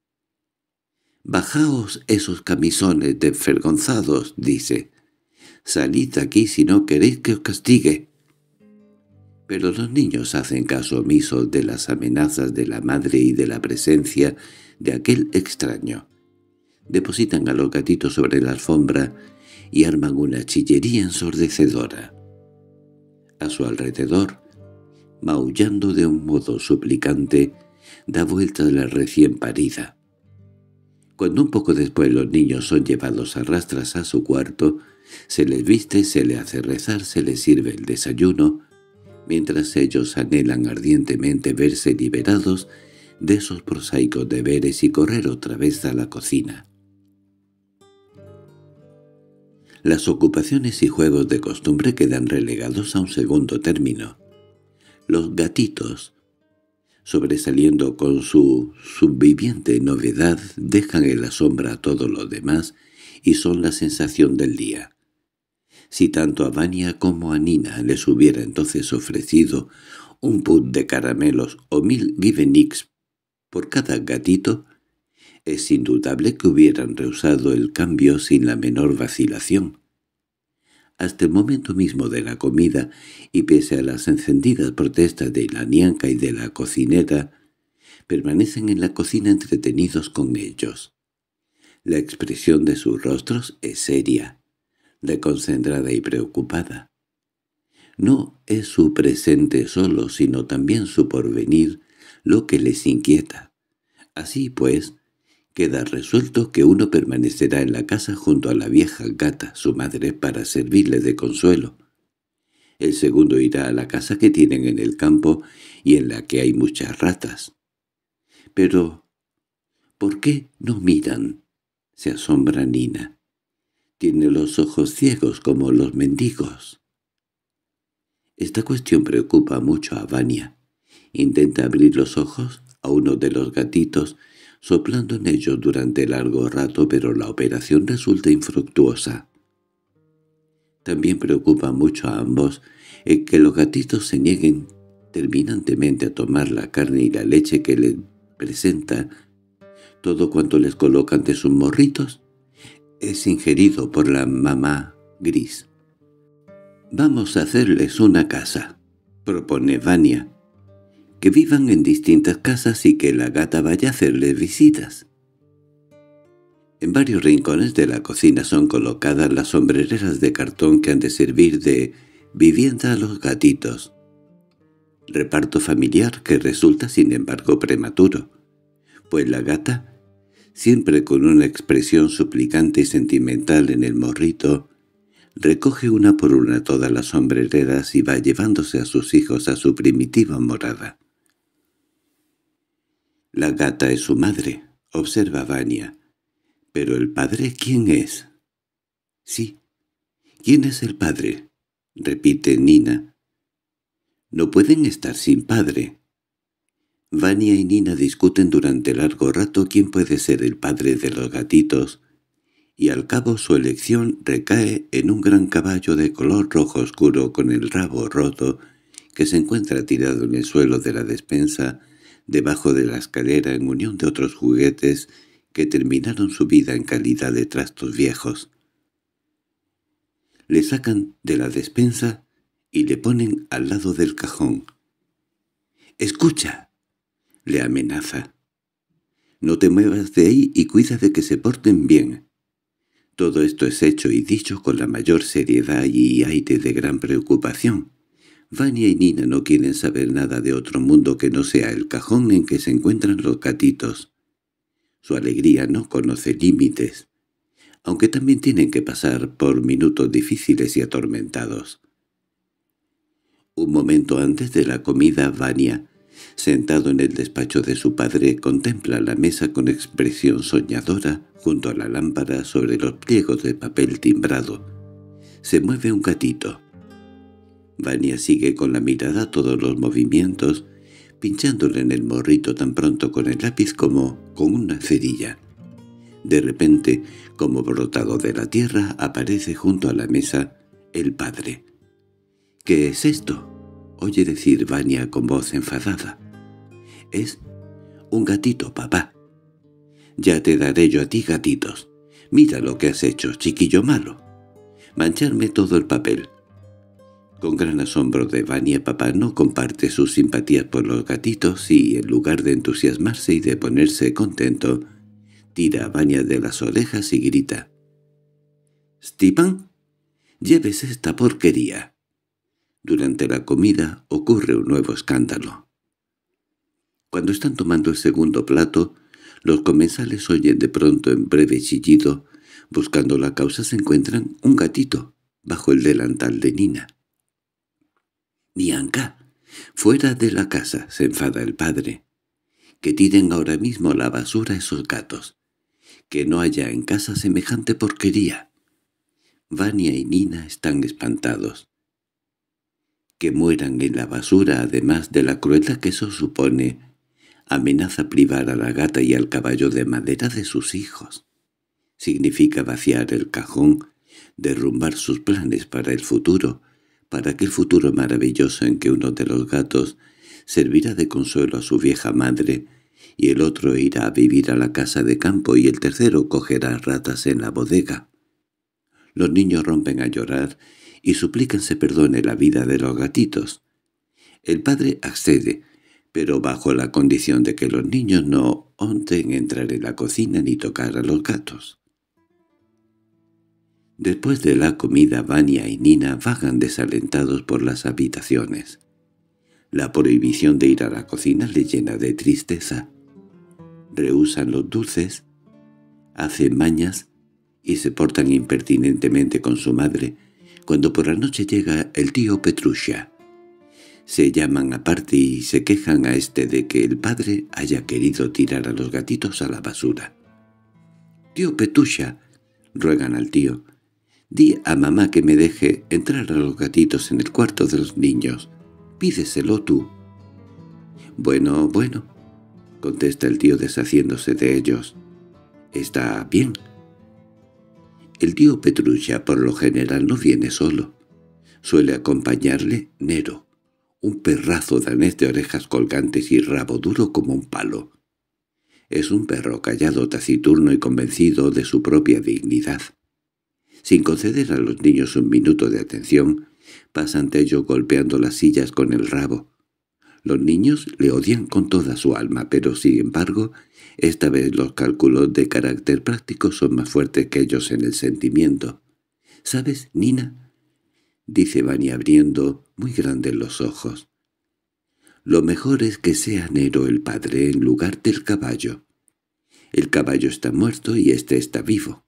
«Bajaos esos camisones desvergonzados», dice. «Salid de aquí si no queréis que os castigue». Pero los niños hacen caso omiso de las amenazas de la madre y de la presencia de aquel extraño. Depositan a los gatitos sobre la alfombra y arman una chillería ensordecedora. A su alrededor, maullando de un modo suplicante, da vueltas la recién parida. Cuando un poco después los niños son llevados a rastras a su cuarto, se les viste, se les hace rezar, se les sirve el desayuno, mientras ellos anhelan ardientemente verse liberados de esos prosaicos deberes y correr otra vez a la cocina. Las ocupaciones y juegos de costumbre quedan relegados a un segundo término. Los gatitos, sobresaliendo con su subviviente novedad, dejan en la sombra a todo lo demás y son la sensación del día. Si tanto a Vania como a Nina les hubiera entonces ofrecido un pud de caramelos o 1000 guineas por cada gatito, es indudable que hubieran rehusado el cambio sin la menor vacilación. Hasta el momento mismo de la comida, y pese a las encendidas protestas de la nianca y de la cocinera, permanecen en la cocina entretenidos con ellos. La expresión de sus rostros es seria, reconcentrada y preocupada. No es su presente solo, sino también su porvenir, lo que les inquieta. Así pues, queda resuelto que uno permanecerá en la casa junto a la vieja gata, su madre, para servirle de consuelo. El segundo irá a la casa que tienen en el campo y en la que hay muchas ratas. Pero, ¿por qué no miran?, se asombra Nina. Tiene los ojos ciegos como los mendigos. Esta cuestión preocupa mucho a Vania. Intenta abrir los ojos a uno de los gatitos, soplando en ellos durante largo rato, pero la operación resulta infructuosa. También preocupa mucho a ambos el que los gatitos se nieguen terminantemente a tomar la carne y la leche que les presenta. Todo cuanto les coloca ante sus morritos es ingerido por la mamá gris. «Vamos a hacerles una casa», propone Vania. «Que vivan en distintas casas y que la gata vaya a hacerles visitas». En varios rincones de la cocina son colocadas las sombrereras de cartón que han de servir de vivienda a los gatitos. Reparto familiar que resulta sin embargo prematuro, pues la gata, siempre con una expresión suplicante y sentimental en el morrito, recoge una por una todas las sombrereras y va llevándose a sus hijos a su primitiva morada. «La gata es su madre», observa Vania. «¿Pero el padre quién es?» «Sí, ¿quién es el padre?», repite Nina. «No pueden estar sin padre». Vania y Nina discuten durante largo rato quién puede ser el padre de los gatitos, y al cabo su elección recae en un gran caballo de color rojo oscuro con el rabo roto que se encuentra tirado en el suelo de la despensa debajo de la escalera en unión de otros juguetes que terminaron su vida en calidad de trastos viejos. Le sacan de la despensa y le ponen al lado del cajón. «¡Escucha!», le amenaza. «No te muevas de ahí y cuida de que se porten bien». Todo esto es hecho y dicho con la mayor seriedad y aire de gran preocupación. Vania y Nina no quieren saber nada de otro mundo que no sea el cajón en que se encuentran los gatitos. Su alegría no conoce límites, aunque también tienen que pasar por minutos difíciles y atormentados. Un momento antes de la comida, Vania, sentado en el despacho de su padre, contempla la mesa con expresión soñadora junto a la lámpara sobre los pliegos de papel timbrado. Se mueve un gatito. Vania sigue con la mirada todos los movimientos, pinchándole en el morrito tan pronto con el lápiz como con una cerilla. De repente, como brotado de la tierra, aparece junto a la mesa el padre. —¿Qué es esto? —oye decir Vania con voz enfadada. —Es un gatito, papá. —Ya te daré yo a ti gatitos. Mira lo que has hecho, chiquillo malo. Mancharme todo el papel. Con gran asombro de Vania, papá no comparte sus simpatías por los gatitos y, en lugar de entusiasmarse y de ponerse contento, tira a Vania de las orejas y grita: —¡Stipan! ¡Lleves esta porquería! Durante la comida ocurre un nuevo escándalo. Cuando están tomando el segundo plato, los comensales oyen de pronto en breve chillido. Buscando la causa se encuentran un gatito bajo el delantal de Nina. —¡Bianca! ¡Fuera de la casa! —se enfada el padre. —Que tiren ahora mismo a la basura esos gatos. Que no haya en casa semejante porquería. Vania y Nina están espantados. Que mueran en la basura, además de la crueldad que eso supone, amenaza privar a la gata y al caballo de madera de sus hijos. Significa vaciar el cajón, derrumbar sus planes para el futuro, para aquel futuro maravilloso en que uno de los gatos servirá de consuelo a su vieja madre, y el otro irá a vivir a la casa de campo y el tercero cogerá ratas en la bodega. Los niños rompen a llorar y suplican se perdone la vida de los gatitos. El padre accede, pero bajo la condición de que los niños no osen entrar en la cocina ni tocar a los gatos. Después de la comida, Vania y Nina vagan desalentados por las habitaciones. La prohibición de ir a la cocina les llena de tristeza. Rehúsan los dulces, hacen mañas y se portan impertinentemente con su madre. Cuando por la noche llega el tío Petrusha, se llaman aparte y se quejan a este de que el padre haya querido tirar a los gatitos a la basura. —Tío Petrusha —ruegan al tío—, di a mamá que me deje entrar a los gatitos en el cuarto de los niños. Pídeselo tú. —Bueno, bueno —contesta el tío deshaciéndose de ellos—, está bien. El tío Petrusha por lo general no viene solo. Suele acompañarle Nero, un perrazo danés de orejas colgantes y rabo duro como un palo. Es un perro callado, taciturno y convencido de su propia dignidad. Sin conceder a los niños un minuto de atención, pasa ante ellos golpeando las sillas con el rabo. Los niños le odian con toda su alma, pero sin embargo, esta vez los cálculos de carácter práctico son más fuertes que ellos en el sentimiento. —¿Sabes, Nina? —dice Vania abriendo muy grandes los ojos—, lo mejor es que sea Nero el padre en lugar del caballo. El caballo está muerto y éste está vivo.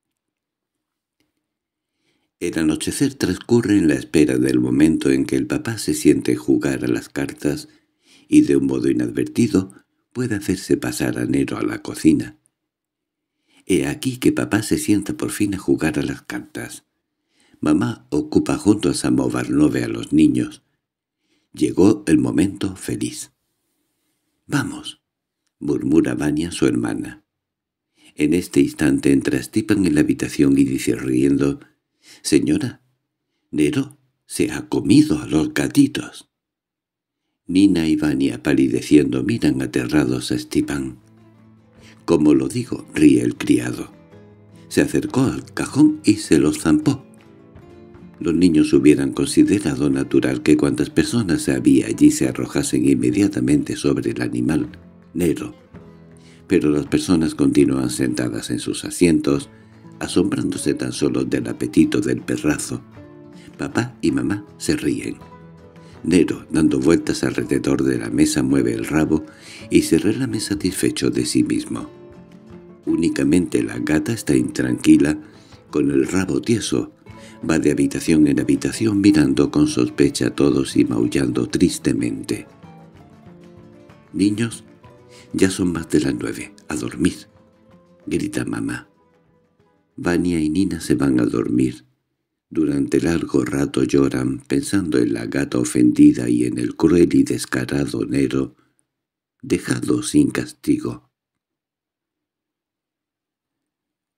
El anochecer transcurre en la espera del momento en que el papá se siente jugar a las cartas y de un modo inadvertido puede hacerse pasar a Nero a la cocina. He aquí que papá se sienta por fin a jugar a las cartas. Mamá ocupa junto a Samovar no ve a los niños. Llegó el momento feliz. —Vamos —murmura Vania su hermana. En este instante entra Stipan en la habitación y dice riendo: —Señora, Nero se ha comido a los gatitos. Nina y Vania, palideciendo, miran aterrados a Stipan. —¿Cómo lo digo? —ríe el criado. Se acercó al cajón y se los zampó. Los niños hubieran considerado natural que cuantas personas había allí se arrojasen inmediatamente sobre el animal, Nero. Pero las personas continúan sentadas en sus asientos, asombrándose tan solo del apetito del perrazo. Papá y mamá se ríen. Nero, dando vueltas alrededor de la mesa, mueve el rabo y se relame satisfecho de sí mismo. Únicamente la gata está intranquila, con el rabo tieso. Va de habitación en habitación mirando con sospecha a todos y maullando tristemente. —Niños, ya son más de las 9, a dormir —grita mamá. Vania y Nina se van a dormir. Durante largo rato lloran, pensando en la gata ofendida y en el cruel y descarado Nero, dejado sin castigo.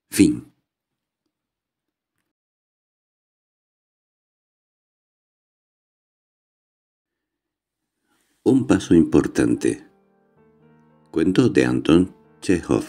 Fin. Un paso importante. Cuento de Anton Chekhov.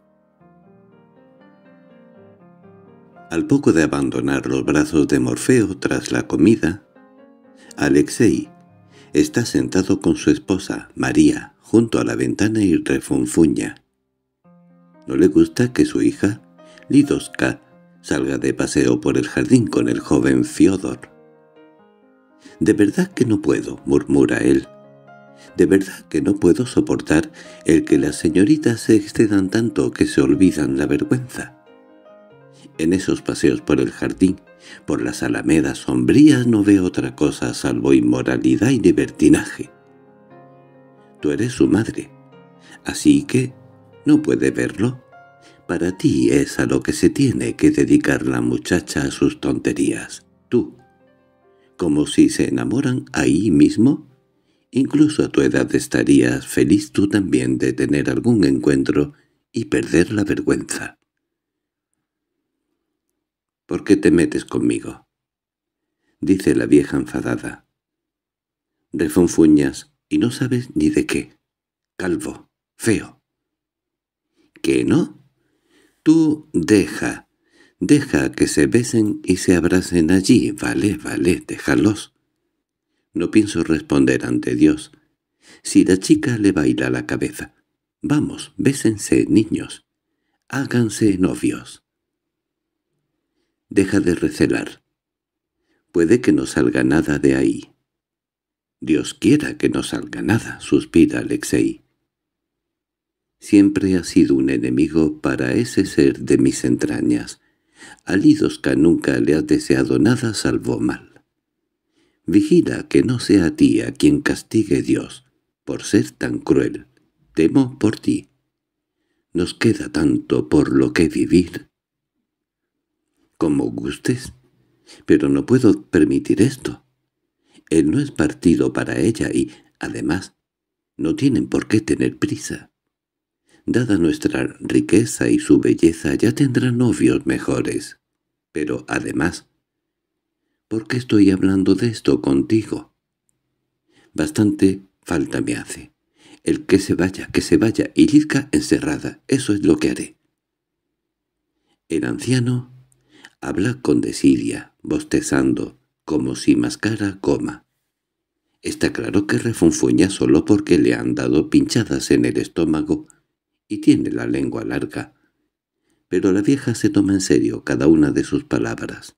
Al poco de abandonar los brazos de Morfeo tras la comida, Alexei está sentado con su esposa, María, junto a la ventana y refunfuña. No le gusta que su hija, Lidoska, salga de paseo por el jardín con el joven Fiodor. «De verdad que no puedo», murmura él. «De verdad que no puedo soportar el que las señoritas se excedan tanto que se olvidan la vergüenza. En esos paseos por el jardín, por las alamedas sombrías, no veo otra cosa salvo inmoralidad y libertinaje. Tú eres su madre, así que no puede verlo. Para ti es a lo que se tiene que dedicar la muchacha a sus tonterías. Tú, como si se enamoran ahí mismo, incluso a tu edad estarías feliz tú también de tener algún encuentro y perder la vergüenza». «¿Por qué te metes conmigo?», dice la vieja enfadada. «Refunfuñas y no sabes ni de qué. Calvo, feo». «¿Qué no? Tú deja que se besen y se abracen allí. Vale, déjalos. No pienso responder ante Dios. Si la chica le baila la cabeza. Vamos, bésense, niños. Háganse novios. Deja de recelar. Puede que no salga nada de ahí». «Dios quiera que no salga nada», suspira Alexei. «Siempre ha sido un enemigo para ese ser de mis entrañas. A Lidoska nunca le has deseado nada salvo mal. Vigila que no sea a ti a quien castigue Dios por ser tan cruel. Temo por ti. Nos queda tanto por lo que vivir». «Como gustes, pero no puedo permitir esto. Él no es partido para ella y, además, no tienen por qué tener prisa. Dada nuestra riqueza y su belleza ya tendrán novios mejores. Pero, además, ¿por qué estoy hablando de esto contigo? Bastante falta me hace. El que se vaya, y Lizka encerrada, eso es lo que haré». El anciano habla con desidia, bostezando, como si mascara coma. Está claro que refunfuña solo porque le han dado pinchadas en el estómago y tiene la lengua larga. Pero la vieja se toma en serio cada una de sus palabras.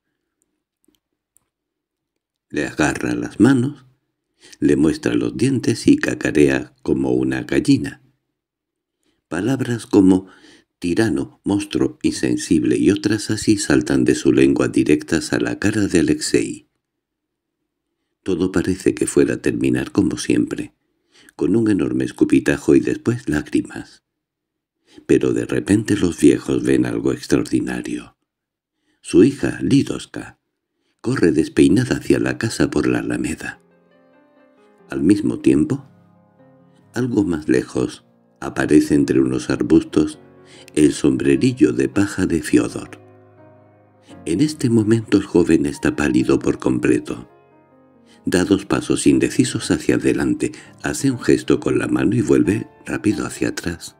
Le agarra las manos, le muestra los dientes y cacarea como una gallina. Palabras como tirano, monstruo, insensible y otras así saltan de su lengua directas a la cara de Alexei. Todo parece que fuera a terminar como siempre, con un enorme escupitajo y después lágrimas. Pero de repente los viejos ven algo extraordinario. Su hija, Lidoska, corre despeinada hacia la casa por la alameda. Al mismo tiempo, algo más lejos, aparece entre unos arbustos el sombrerillo de paja de Fiodor. En este momento el joven está pálido por completo. Da 2 pasos indecisos hacia adelante, hace un gesto con la mano y vuelve rápido hacia atrás.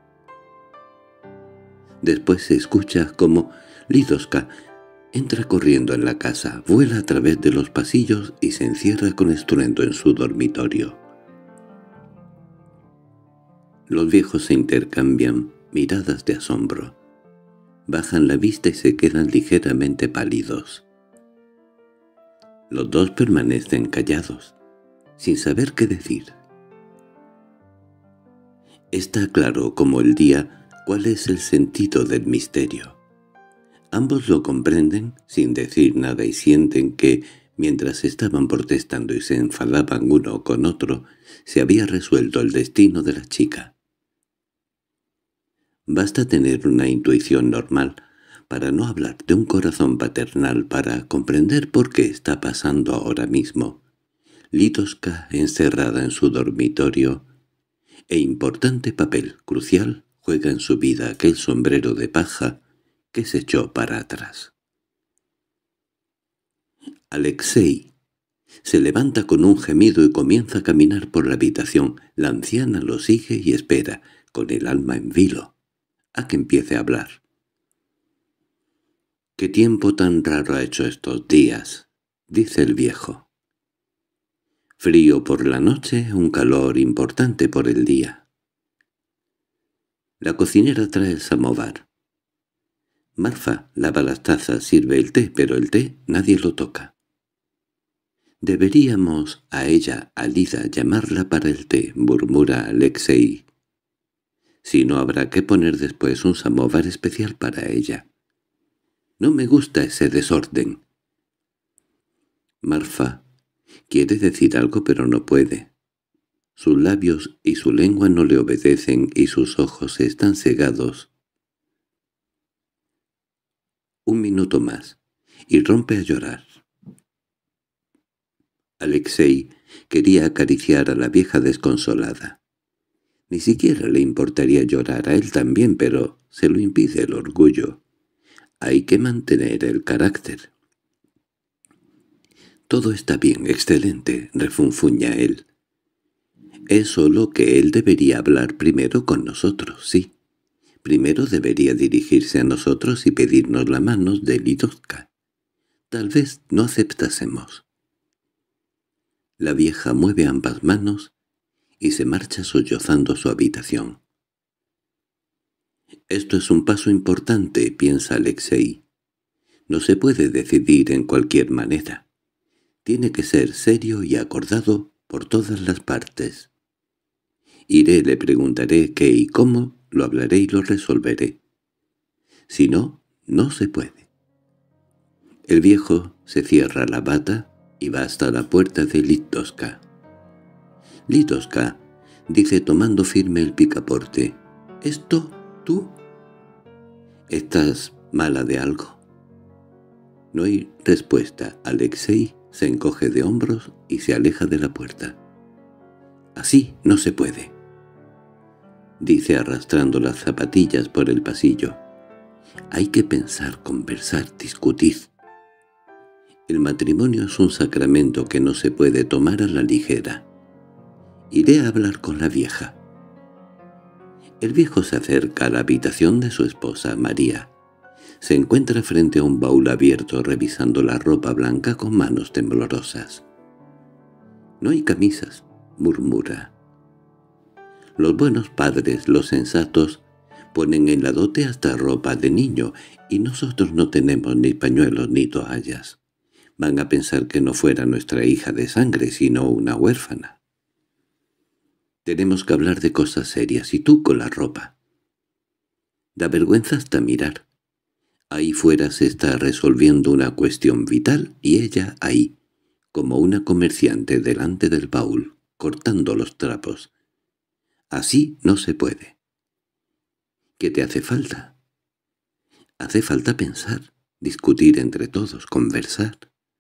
Después se escucha como Lidoska entra corriendo en la casa, vuela a través de los pasillos y se encierra con estruendo en su dormitorio. Los viejos se intercambian miradas de asombro. Bajan la vista y se quedan ligeramente pálidos. Los dos permanecen callados, sin saber qué decir. Está claro como el día cuál es el sentido del misterio. Ambos lo comprenden sin decir nada y sienten que, mientras estaban protestando y se enfadaban uno con otro, se había resuelto el destino de la chica. Basta tener una intuición normal para no hablar de un corazón paternal para comprender por qué está pasando ahora mismo. Lidoska encerrada en su dormitorio, e importante papel crucial juega en su vida aquel sombrero de paja que se echó para atrás. Alexei se levanta con un gemido y comienza a caminar por la habitación. La anciana lo sigue y espera, con el alma en vilo, a que empiece a hablar. «¿Qué tiempo tan raro ha hecho estos días?», dice el viejo. «Frío por la noche, un calor importante por el día». La cocinera trae el samovar. Marfa lava las tazas, sirve el té, pero el té nadie lo toca. «Deberíamos a ella, a Lida, llamarla para el té», murmura Alexei. «Si no, habrá que poner después un samovar especial para ella. No me gusta ese desorden». Marfa quiere decir algo pero no puede. Sus labios y su lengua no le obedecen y sus ojos están cegados. Un minuto más, y rompe a llorar. Alexei quería acariciar a la vieja desconsolada. Ni siquiera le importaría llorar a él también, pero se lo impide el orgullo. Hay que mantener el carácter. «Todo está bien, excelente», refunfuña él. «Es solo que él debería hablar primero con nosotros, sí. Primero debería dirigirse a nosotros y pedirnos la mano de Lidovka. Tal vez no aceptásemos». La vieja mueve ambas manos y se marcha sollozando a su habitación. «Esto es un paso importante», piensa Alexei. «No se puede decidir en cualquier manera. Tiene que ser serio y acordado por todas las partes. Iré, le preguntaré qué y cómo, lo hablaré y lo resolveré. Si no, no se puede». El viejo se cierra la bata y va hasta la puerta de Lidovka. «Lidovka», dice tomando firme el picaporte, «¿esto tú? ¿Estás mala de algo?» No hay respuesta. Alexei se encoge de hombros y se aleja de la puerta. «Así no se puede», dice arrastrando las zapatillas por el pasillo. «Hay que pensar, conversar, discutir. El matrimonio es un sacramento que no se puede tomar a la ligera. Iré a hablar con la vieja». El viejo se acerca a la habitación de su esposa, María. Se encuentra frente a un baúl abierto revisando la ropa blanca con manos temblorosas. «No hay camisas», murmura. «Los buenos padres, los sensatos, ponen en la dote hasta ropa de niño, y nosotros no tenemos ni pañuelos ni toallas. Van a pensar que no fuera nuestra hija de sangre, sino una huérfana. Tenemos que hablar de cosas serias, y tú con la ropa. Da vergüenza hasta mirar. Ahí fuera se está resolviendo una cuestión vital, y ella ahí, como una comerciante delante del baúl, cortando los trapos. Así no se puede». «¿Qué te hace falta?» «Hace falta pensar, discutir entre todos, conversar».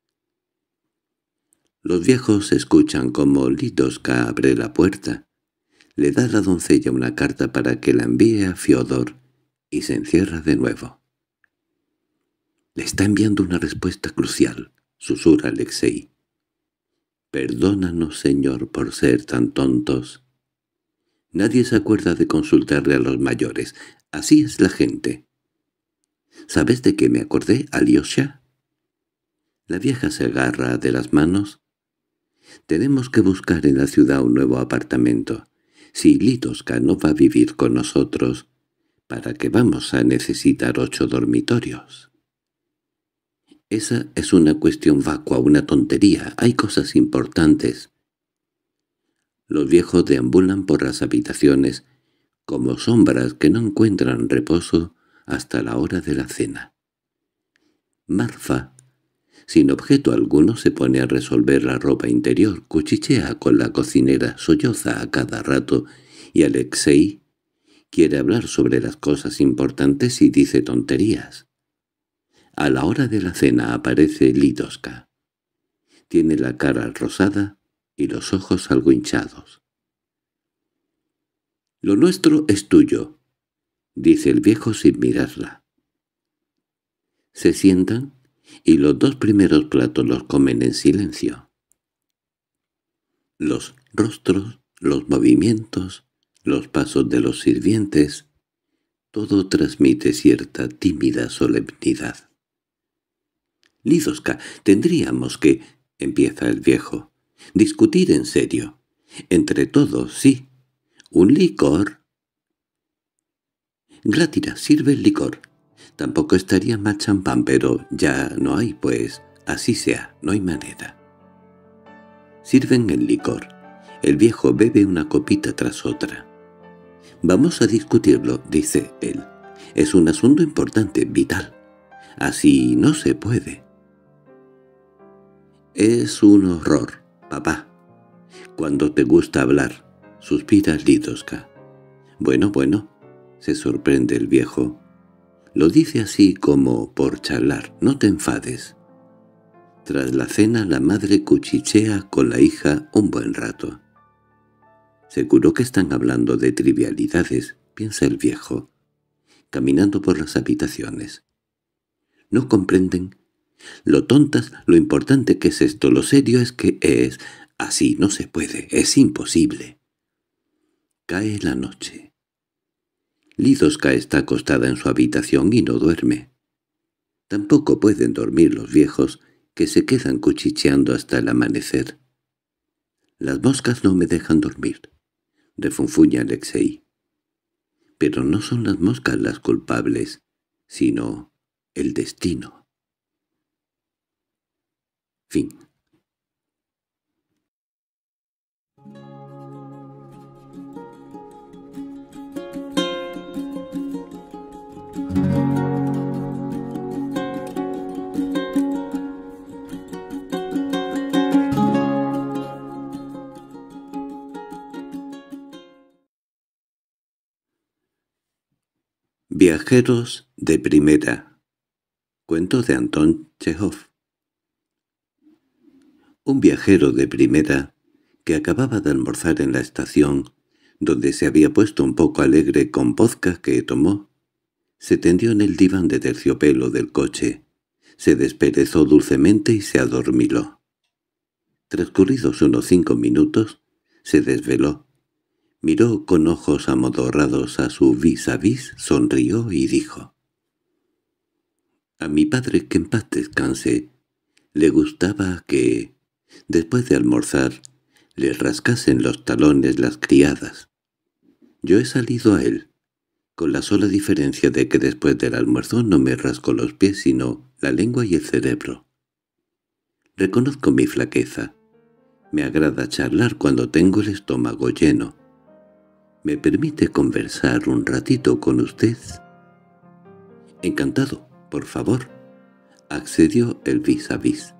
Los viejos escuchan como Lidovka abre la puerta, le da a la doncella una carta para que la envíe a Fiodor y se encierra de nuevo. «Le está enviando una respuesta crucial», susurra Alexei. «Perdónanos, señor, por ser tan tontos. Nadie se acuerda de consultarle a los mayores. Así es la gente. ¿Sabes de qué me acordé, Alyosha?» La vieja se agarra de las manos. «Tenemos que buscar en la ciudad un nuevo apartamento. Si Lidovka no va a vivir con nosotros, ¿para qué vamos a necesitar 8 dormitorios?» «Esa es una cuestión vacua, una tontería. Hay cosas importantes». Los viejos deambulan por las habitaciones como sombras que no encuentran reposo hasta la hora de la cena. Marfa, sin objeto alguno, se pone a resolver la ropa interior, cuchichea con la cocinera, solloza a cada rato, y Alexei quiere hablar sobre las cosas importantes y dice tonterías. A la hora de la cena aparece Lidovka. Tiene la cara rosada y los ojos algo hinchados. «Lo nuestro es tuyo», dice el viejo sin mirarla. Se sientan y los 2 primeros platos los comen en silencio. Los rostros, los movimientos, los pasos de los sirvientes, todo transmite cierta tímida solemnidad. —Lizoska, tendríamos que —empieza el viejo—, discutir en serio. Entre todos, sí. ¿Un licor? —Glátira, sirve el licor. Tampoco estaría mal champán, pero ya no hay, pues así sea, no hay manera. Sirven el licor. El viejo bebe una copita tras otra. —Vamos a discutirlo —dice él—. Es un asunto importante, vital. Así no se puede. —Es un horror, papá. —Cuando te gusta hablar —suspira Lizoska. —Bueno, bueno —se sorprende el viejo—. Lo dice así como por charlar, no te enfades. Tras la cena la madre cuchichea con la hija un buen rato. —Seguro que están hablando de trivialidades —piensa el viejo, caminando por las habitaciones. —¿No comprenden? Lo tontas, lo importante que es esto, lo serio es que es... Así no se puede, es imposible. Cae la noche. Lizoska está acostada en su habitación y no duerme. Tampoco pueden dormir los viejos, que se quedan cuchicheando hasta el amanecer. —Las moscas no me dejan dormir —refunfuña Alexei—. Pero no son las moscas las culpables, sino el destino. Fin. Viajeros de primera. Cuento de Antón Chejov. Un viajero de primera, que acababa de almorzar en la estación, donde se había puesto un poco alegre con vodka que tomó, se tendió en el diván de terciopelo del coche, se desperezó dulcemente y se adormiló. Transcurridos unos 5 minutos, se desveló, miró con ojos amodorrados a su vis-a-vis, sonrió y dijo: «A mi padre, que en paz descanse, le gustaba que, después de almorzar, le rascasen los talones las criadas. Yo he salido a él, con la sola diferencia de que después del almuerzo no me rasco los pies sino la lengua y el cerebro. Reconozco mi flaqueza. Me agrada charlar cuando tengo el estómago lleno. ¿Me permite conversar un ratito con usted?» «Encantado, por favor», accedió el vis-a-vis.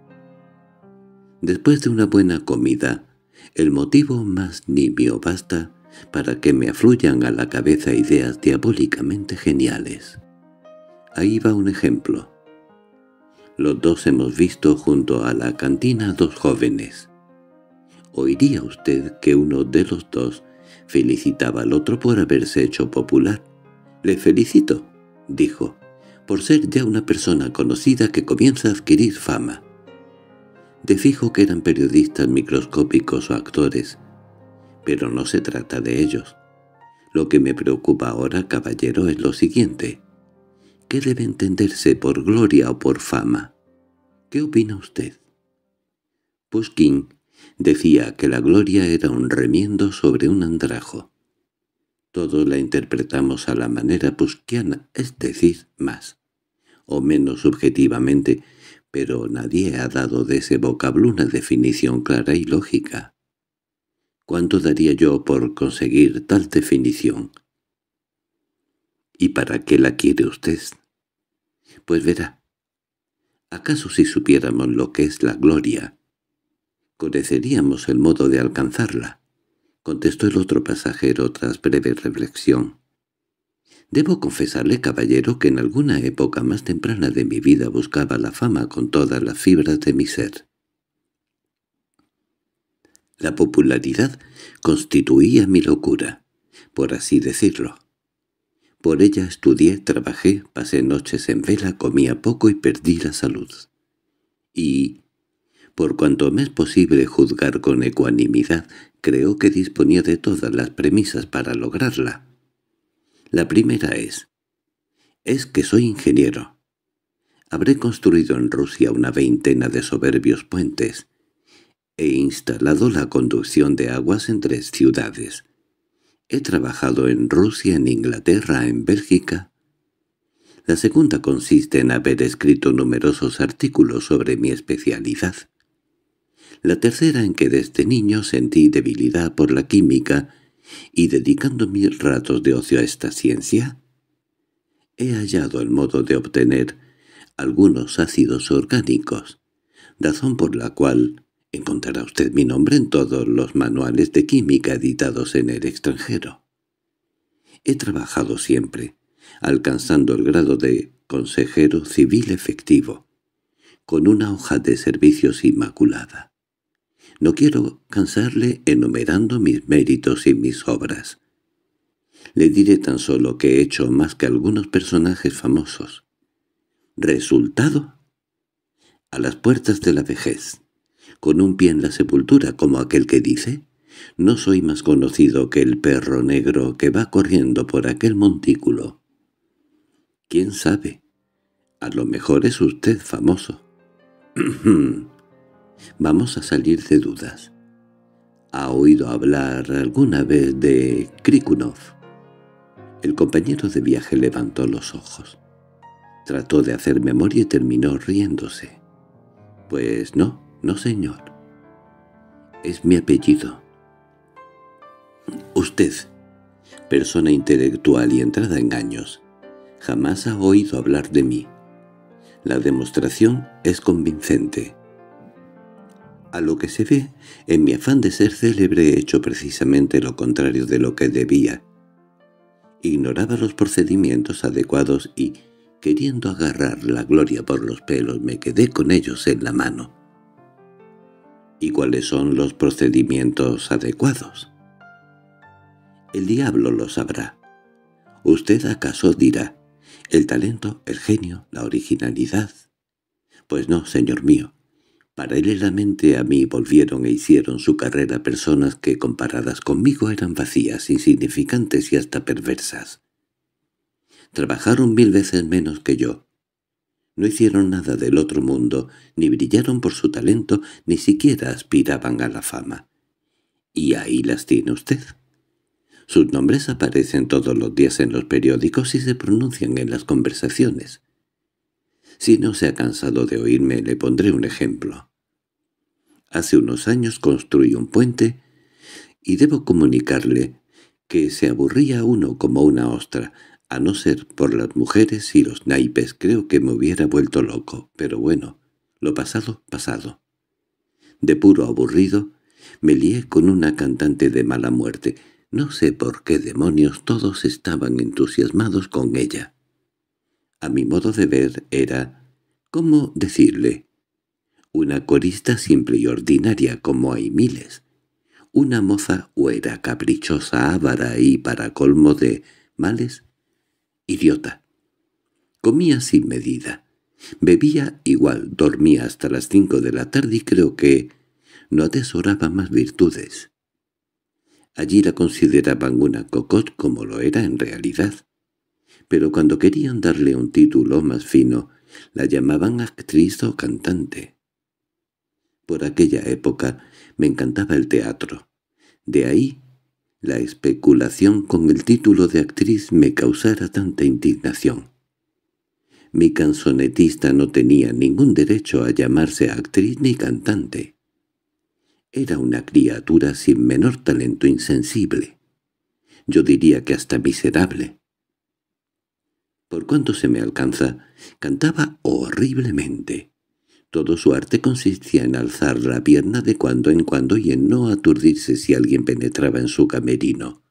Después de una buena comida, el motivo más nimio basta para que me afluyan a la cabeza ideas diabólicamente geniales. Ahí va un ejemplo. Los dos hemos visto junto a la cantina 2 jóvenes. Oiría usted que uno de los dos felicitaba al otro por haberse hecho popular. «Le felicito», dijo, «por ser ya una persona conocida que comienza a adquirir fama». De fijo que eran periodistas microscópicos o actores, pero no se trata de ellos. Lo que me preocupa ahora, caballero, es lo siguiente. ¿Qué debe entenderse por gloria o por fama? ¿Qué opina usted? Pushkin decía que la gloria era un remiendo sobre un andrajo. Todos la interpretamos a la manera pushkiana, es decir, más o menos subjetivamente, pero nadie ha dado de ese vocablo una definición clara y lógica. ¿Cuánto daría yo por conseguir tal definición? ¿Y para qué la quiere usted? Pues verá, ¿acaso si supiéramos lo que es la gloria, conoceríamos el modo de alcanzarla? Contestó el otro pasajero tras breve reflexión. Debo confesarle, caballero, que en alguna época más temprana de mi vida buscaba la fama con todas las fibras de mi ser. La popularidad constituía mi locura, por así decirlo. Por ella estudié, trabajé, pasé noches en vela, comía poco y perdí la salud. Y, por cuanto me es posible juzgar con ecuanimidad, creo que disponía de todas las premisas para lograrla. La primera es que soy ingeniero. Habré construido en Rusia una veintena de soberbios puentes. He instalado la conducción de aguas en 3 ciudades. He trabajado en Rusia, en Inglaterra, en Bélgica. La segunda consiste en haber escrito numerosos artículos sobre mi especialidad. La tercera en que desde niño sentí debilidad por la química y dedicando mis ratos de ocio a esta ciencia, he hallado el modo de obtener algunos ácidos orgánicos, razón por la cual encontrará usted mi nombre en todos los manuales de química editados en el extranjero. He trabajado siempre, alcanzando el grado de consejero civil efectivo, con una hoja de servicios inmaculada. No quiero cansarle enumerando mis méritos y mis obras. Le diré tan solo que he hecho más que algunos personajes famosos. ¿Resultado? A las puertas de la vejez, con un pie en la sepultura como aquel que dice, no soy más conocido que el perro negro que va corriendo por aquel montículo. ¿Quién sabe? A lo mejor es usted famoso. Vamos a salir de dudas. ¿Ha oído hablar alguna vez de Krikunov? El compañero de viaje levantó los ojos. Trató de hacer memoria y terminó riéndose. Pues no, no señor. Es mi apellido. Usted, persona intelectual y entrada en años, jamás ha oído hablar de mí. La demostración es convincente. A lo que se ve, en mi afán de ser célebre he hecho precisamente lo contrario de lo que debía. Ignoraba los procedimientos adecuados y, queriendo agarrar la gloria por los pelos, me quedé con ellos en la mano. ¿Y cuáles son los procedimientos adecuados? El diablo lo sabrá. Usted acaso dirá, el talento, el genio, la originalidad. Pues no, señor mío. Paralelamente a mí volvieron e hicieron su carrera personas que, comparadas conmigo, eran vacías, insignificantes y hasta perversas. Trabajaron 1000 veces menos que yo. No hicieron nada del otro mundo, ni brillaron por su talento, ni siquiera aspiraban a la fama. Y ahí las tiene usted. Sus nombres aparecen todos los días en los periódicos y se pronuncian en las conversaciones. Si no se ha cansado de oírme, le pondré un ejemplo. Hace unos años construí un puente y debo comunicarle que se aburría uno como una ostra. A no ser por las mujeres y los naipes creo que me hubiera vuelto loco, pero bueno, lo pasado, pasado. De puro aburrido, me lié con una cantante de mala muerte. No sé por qué demonios todos estaban entusiasmados con ella. A mi modo de ver era, ¿cómo decirle? Una corista simple y ordinaria como hay miles. Una moza huera, caprichosa, avara y, para colmo de males, idiota. Comía sin medida. Bebía igual, dormía hasta las 5 de la tarde y creo que no atesoraba más virtudes. Allí la consideraban una cocotte como lo era en realidad. Pero cuando querían darle un título más fino, la llamaban actriz o cantante. Por aquella época me encantaba el teatro. De ahí la especulación con el título de actriz me causara tanta indignación. Mi canzonetista no tenía ningún derecho a llamarse actriz ni cantante. Era una criatura sin menor talento, insensible. Yo diría que hasta miserable. Por cuanto se me alcanza, cantaba horriblemente. Todo su arte consistía en alzar la pierna de cuando en cuando y en no aturdirse si alguien penetraba en su camerino.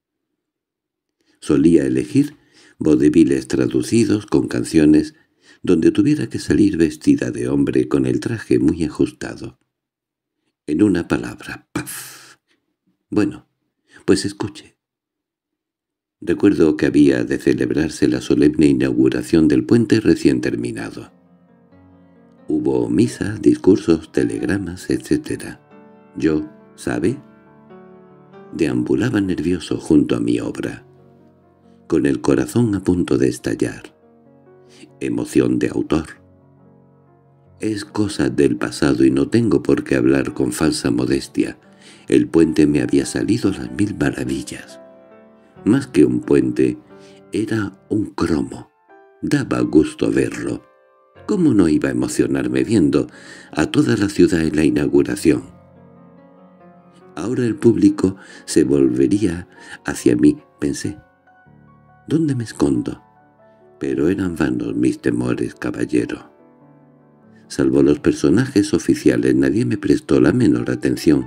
Solía elegir vodevils traducidos con canciones donde tuviera que salir vestida de hombre con el traje muy ajustado. En una palabra, ¡paf! Bueno, pues escuche. Recuerdo que había de celebrarse la solemne inauguración del puente recién terminado. Hubo misa, discursos, telegramas, etc. Yo, ¿sabe?, deambulaba nervioso junto a mi obra, con el corazón a punto de estallar. Emoción de autor. Es cosa del pasado y no tengo por qué hablar con falsa modestia. El puente me había salido a las mil maravillas. Más que un puente, era un cromo. Daba gusto verlo. ¿Cómo no iba a emocionarme viendo a toda la ciudad en la inauguración? Ahora el público se volvería hacia mí, pensé. ¿Dónde me escondo? Pero eran vanos mis temores, caballero. Salvo los personajes oficiales, nadie me prestó la menor atención.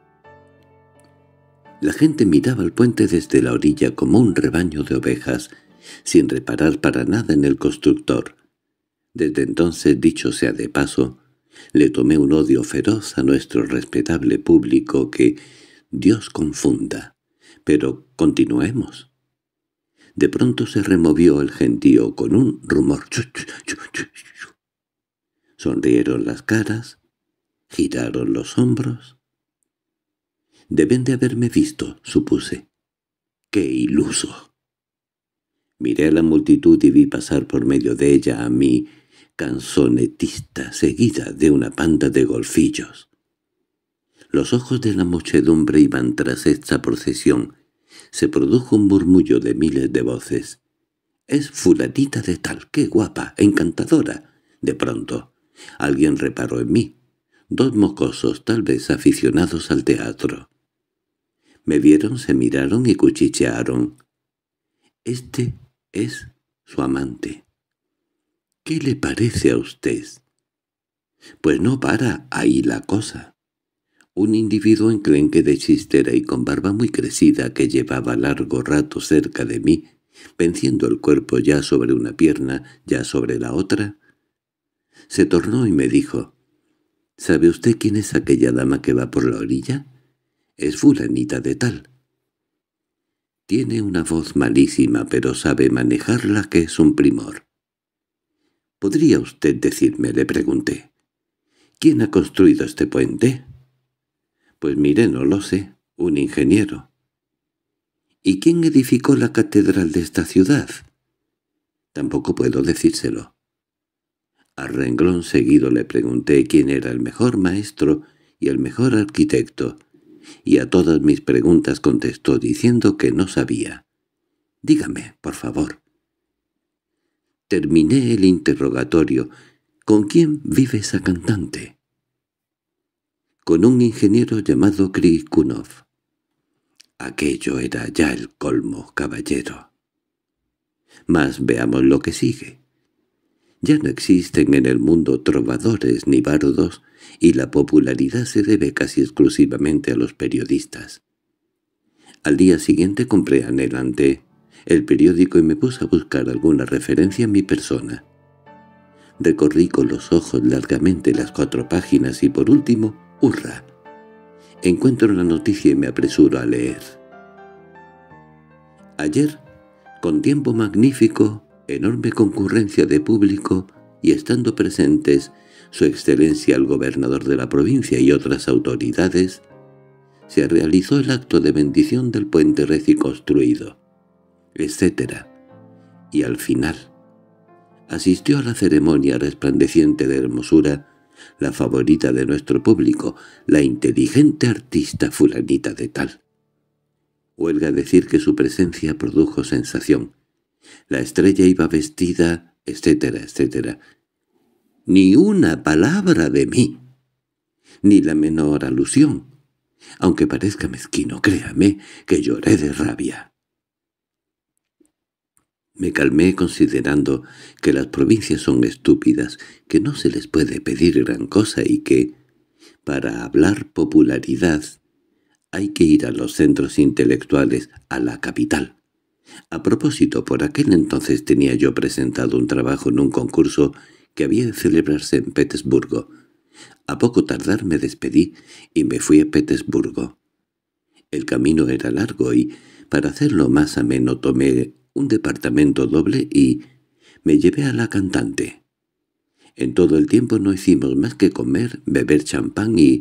La gente miraba el puente desde la orilla como un rebaño de ovejas, sin reparar para nada en el constructor. Desde entonces, dicho sea de paso, le tomé un odio feroz a nuestro respetable público que Dios confunda. Pero continuemos. De pronto se removió el gentío con un rumor. Sonrieron las caras, giraron los hombros. Deben de haberme visto, supuse. ¡Qué iluso! Miré a la multitud y vi pasar por medio de ella a mi canzonetista seguida de una panda de golfillos. Los ojos de la muchedumbre iban tras esta procesión. Se produjo un murmullo de miles de voces. «Es fulanita de tal, qué guapa, encantadora». De pronto, alguien reparó en mí. Dos mocosos, tal vez aficionados al teatro. Me vieron, se miraron y cuchichearon. «Este es su amante». «¿Qué le parece a usted?» Pues no para ahí la cosa. Un individuo enclenque de chistera y con barba muy crecida que llevaba largo rato cerca de mí, venciendo el cuerpo ya sobre una pierna, ya sobre la otra, se tornó y me dijo: «¿Sabe usted quién es aquella dama que va por la orilla? Es fulanita de tal. Tiene una voz malísima, pero sabe manejarla, que es un primor». «¿Podría usted decirme?», le pregunté, «¿quién ha construido este puente?» «Pues mire, no lo sé, un ingeniero». «¿Y quién edificó la catedral de esta ciudad?» «Tampoco puedo decírselo». A renglón seguido le pregunté quién era el mejor maestro y el mejor arquitecto, y a todas mis preguntas contestó diciendo que no sabía. «Dígame, por favor». Terminé el interrogatorio. «¿Con quién vive esa cantante?» «Con un ingeniero llamado Krikunov». Aquello era ya el colmo, caballero. Mas veamos lo que sigue. Ya no existen en el mundo trovadores ni bardos, y la popularidad se debe casi exclusivamente a los periodistas. Al día siguiente compré anhelante el periódico y me puse a buscar alguna referencia a mi persona. Recorrí con los ojos largamente las 4 páginas y por último, ¡hurra!, encuentro la noticia y me apresuro a leer. Ayer, con tiempo magnífico, enorme concurrencia de público y estando presentes Su Excelencia el Gobernador de la provincia y otras autoridades, se realizó el acto de bendición del puente recién construido, etc. Y al final, asistió a la ceremonia resplandeciente de hermosura la favorita de nuestro público, la inteligente artista fulanita de tal. Huelga decir que su presencia produjo sensación. La estrella iba vestida, etcétera, etcétera. Ni una palabra de mí, ni la menor alusión. Aunque parezca mezquino, créame que lloré de rabia. Me calmé considerando que las provincias son estúpidas, que no se les puede pedir gran cosa y que, para hablar popularidad, hay que ir a los centros intelectuales, a la capital. A propósito, por aquel entonces tenía yo presentado un trabajo en un concurso que había de celebrarse en Petersburgo. A poco tardar me despedí y me fui a Petersburgo. El camino era largo y Para hacerlo más ameno tomé un departamento doble y me llevé a la cantante. En todo el tiempo no hicimos más que comer, beber champán y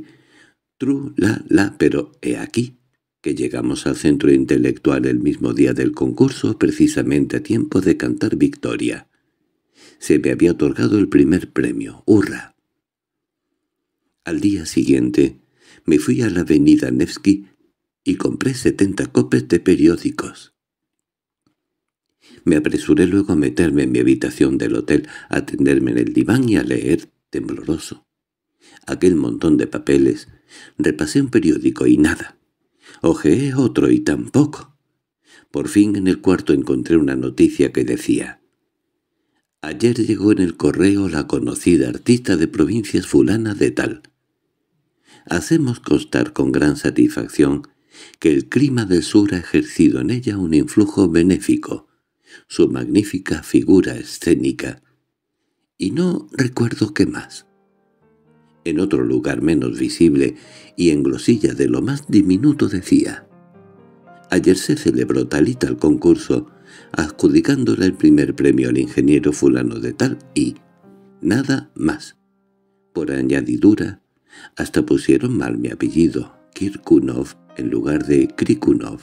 pero he aquí que llegamos al centro intelectual el mismo día del concurso, precisamente a tiempo de cantar victoria. Se me había otorgado el primer premio. ¡Hurra! Al día siguiente me fui a la avenida Nevsky y compré 70 copias de periódicos. Me apresuré luego a meterme en mi habitación del hotel, a tenderme en el diván y a leer, tembloroso, aquel montón de papeles. Repasé un periódico y nada. Hojeé otro y tampoco. Por fin en el cuarto encontré una noticia que decía: «Ayer llegó en el correo la conocida artista de provincias fulana de tal. Hacemos constar con gran satisfacción que el clima del sur ha ejercido en ella un influjo benéfico, su magnífica figura escénica, y no recuerdo qué más». En otro lugar menos visible y en glosilla de lo más diminuto decía: «Ayer se celebró tal y tal concurso, adjudicándole el primer premio al ingeniero fulano de tal y nada más». Por añadidura, hasta pusieron mal mi apellido, Kirkunov, en lugar de Krikunov.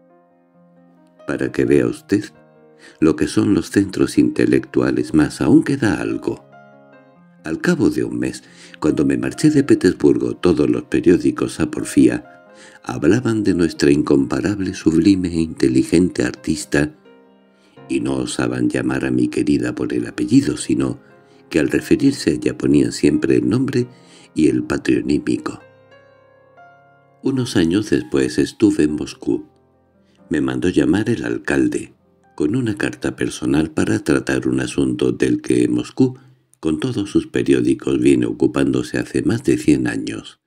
Para que vea usted lo que son los centros intelectuales, más aún queda algo. Al cabo de un mes, cuando me marché de Petersburgo, todos los periódicos a porfía hablaban de nuestra incomparable, sublime e inteligente artista, y no osaban llamar a mi querida por el apellido, sino que al referirse a ella ponían siempre el nombre y el patronímico. Unos años después estuve en Moscú. Me mandó llamar el alcalde, con una carta personal para tratar un asunto del que Moscú, con todos sus periódicos, viene ocupándose hace más de 100 años.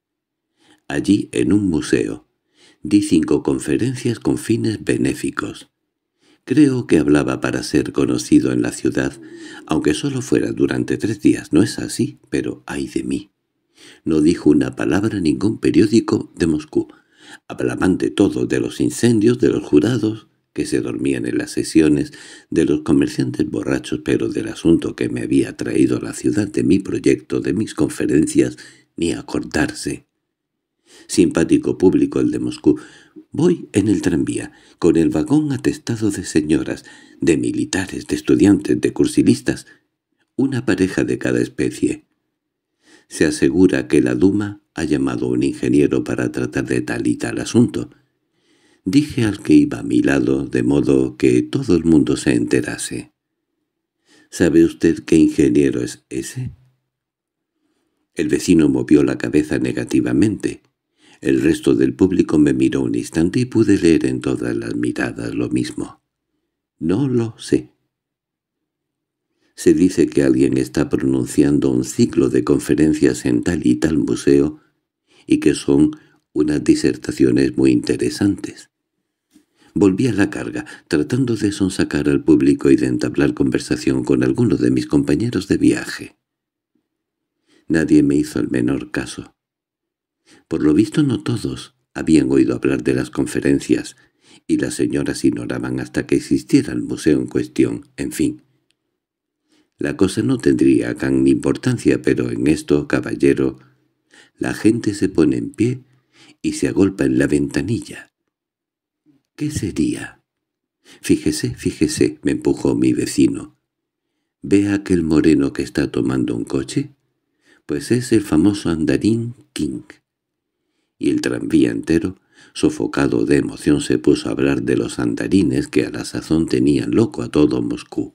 Allí, en un museo, di 5 conferencias con fines benéficos. Creo que hablaba para ser conocido en la ciudad, aunque solo fuera durante 3 días. No es así, pero ¡ay de mí! No dijo una palabra ningún periódico de Moscú. Hablaban de todo, de los incendios, de los jurados que se dormían en las sesiones, de los comerciantes borrachos, pero del asunto que me había traído a la ciudad, de mi proyecto, de mis conferencias, ni acordarse. Simpático público el de Moscú. Voy en el tranvía, con el vagón atestado de señoras, de militares, de estudiantes, de cursilistas, una pareja de cada especie. Se asegura que la Duma ha llamado a un ingeniero para tratar de tal y tal asunto. Dije al que iba a mi lado, de modo que todo el mundo se enterase: «¿Sabe usted qué ingeniero es ese?». El vecino movió la cabeza negativamente. El resto del público me miró un instante y pude leer en todas las miradas lo mismo: «No lo sé». Se dice que alguien está pronunciando un ciclo de conferencias en tal y tal museo y que son unas disertaciones muy interesantes. Volví a la carga, tratando de sonsacar al público y de entablar conversación con alguno de mis compañeros de viaje. Nadie me hizo el menor caso. Por lo visto no todos habían oído hablar de las conferencias, y las señoras ignoraban hasta que existiera el museo en cuestión. En fin, la cosa no tendría gran importancia, pero en esto, caballero, la gente se pone en pie y se agolpa en la ventanilla. ¿Qué sería? Fíjese, fíjese, me empujó mi vecino. ¿Ve a aquel moreno que está tomando un coche? Pues es el famoso andarín King. Y el tranvía entero, sofocado de emoción, se puso a hablar de los andarines que a la sazón tenían loco a todo Moscú.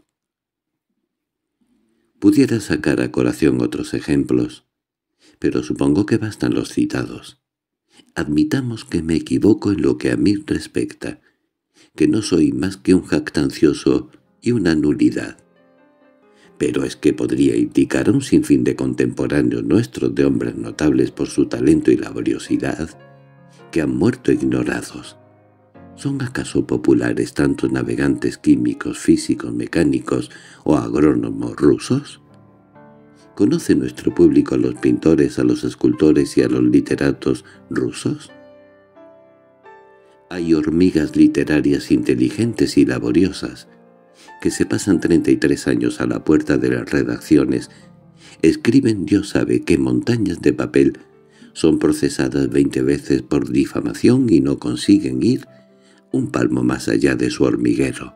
Pudiera sacar a colación otros ejemplos, pero supongo que bastan los citados. Admitamos que me equivoco en lo que a mí respecta, que no soy más que un jactancioso y una nulidad. Pero es que podría indicar a un sinfín de contemporáneos nuestros, de hombres notables por su talento y laboriosidad, que han muerto ignorados. ¿Son acaso populares tantos navegantes químicos, físicos, mecánicos o agrónomos rusos? ¿Conoce nuestro público a los pintores, a los escultores y a los literatos rusos? Hay hormigas literarias inteligentes y laboriosas, que se pasan 33 años a la puerta de las redacciones, escriben Dios sabe qué montañas de papel, son procesadas 20 veces por difamación y no consiguen ir un palmo más allá de su hormiguero.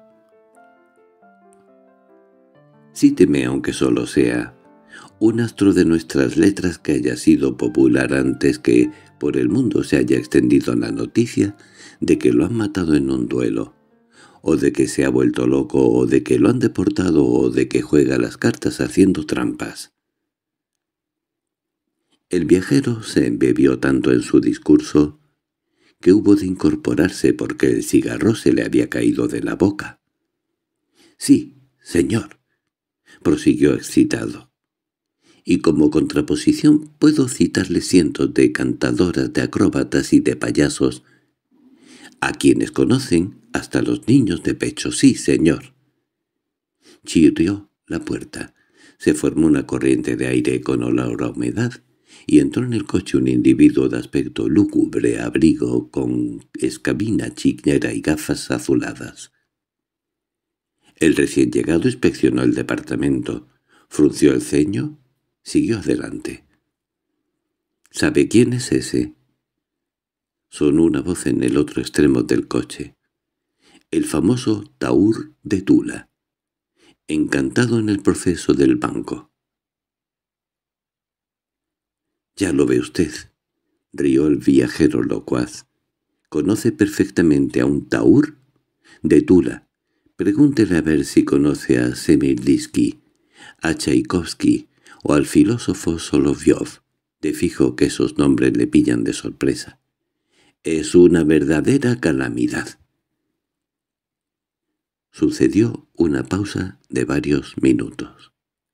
Cíteme, aunque solo sea un astro de nuestras letras que haya sido popular antes que por el mundo se haya extendido la noticia de que lo han matado en un duelo, o de que se ha vuelto loco, o de que lo han deportado, o de que juega las cartas haciendo trampas. El viajero se embebió tanto en su discurso que hubo de incorporarse porque el cigarro se le había caído de la boca. «Sí, señor», prosiguió excitado. «Y como contraposición puedo citarle cientos de cantadoras, de acróbatas y de payasos, a quienes conocen hasta los niños de pecho. Sí, señor». Chirrió la puerta. Se formó una corriente de aire con olor a humedad, y entró en el coche un individuo de aspecto lúgubre, abrigo con escabina chiquera y gafas azuladas. El recién llegado inspeccionó el departamento, frunció el ceño, siguió adelante. —¿Sabe quién es ese? Sonó una voz en el otro extremo del coche. —El famoso Taur de Tula, encantado en el proceso del banco. —Ya lo ve usted —rió el viajero locuaz—. ¿Conoce perfectamente a un Taur de Tula? Pregúntele a ver si conoce a Semirditsky, a Tchaikovsky o al filósofo Soloviov. De fijo que esos nombres le pillan de sorpresa. Es una verdadera calamidad. Sucedió una pausa de varios minutos.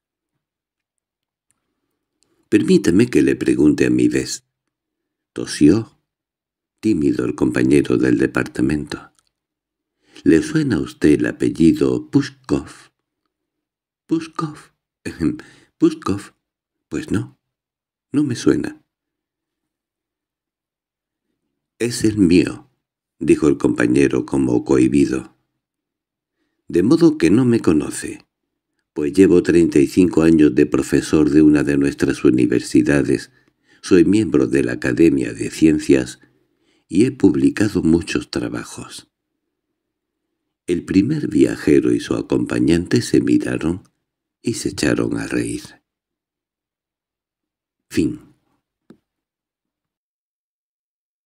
—Permítame que le pregunte a mi vez —tosió tímido el compañero del departamento—. ¿Le suena a usted el apellido Pushkov? —¿Pushkov? —¿Pushkov? Pues no, no me suena. —Es el mío —dijo el compañero como cohibido—. —De modo que no me conoce. Pues llevo 35 años de profesor de una de nuestras universidades, soy miembro de la Academia de Ciencias y he publicado muchos trabajos. El primer viajero y su acompañante se miraron y se echaron a reír. Fin.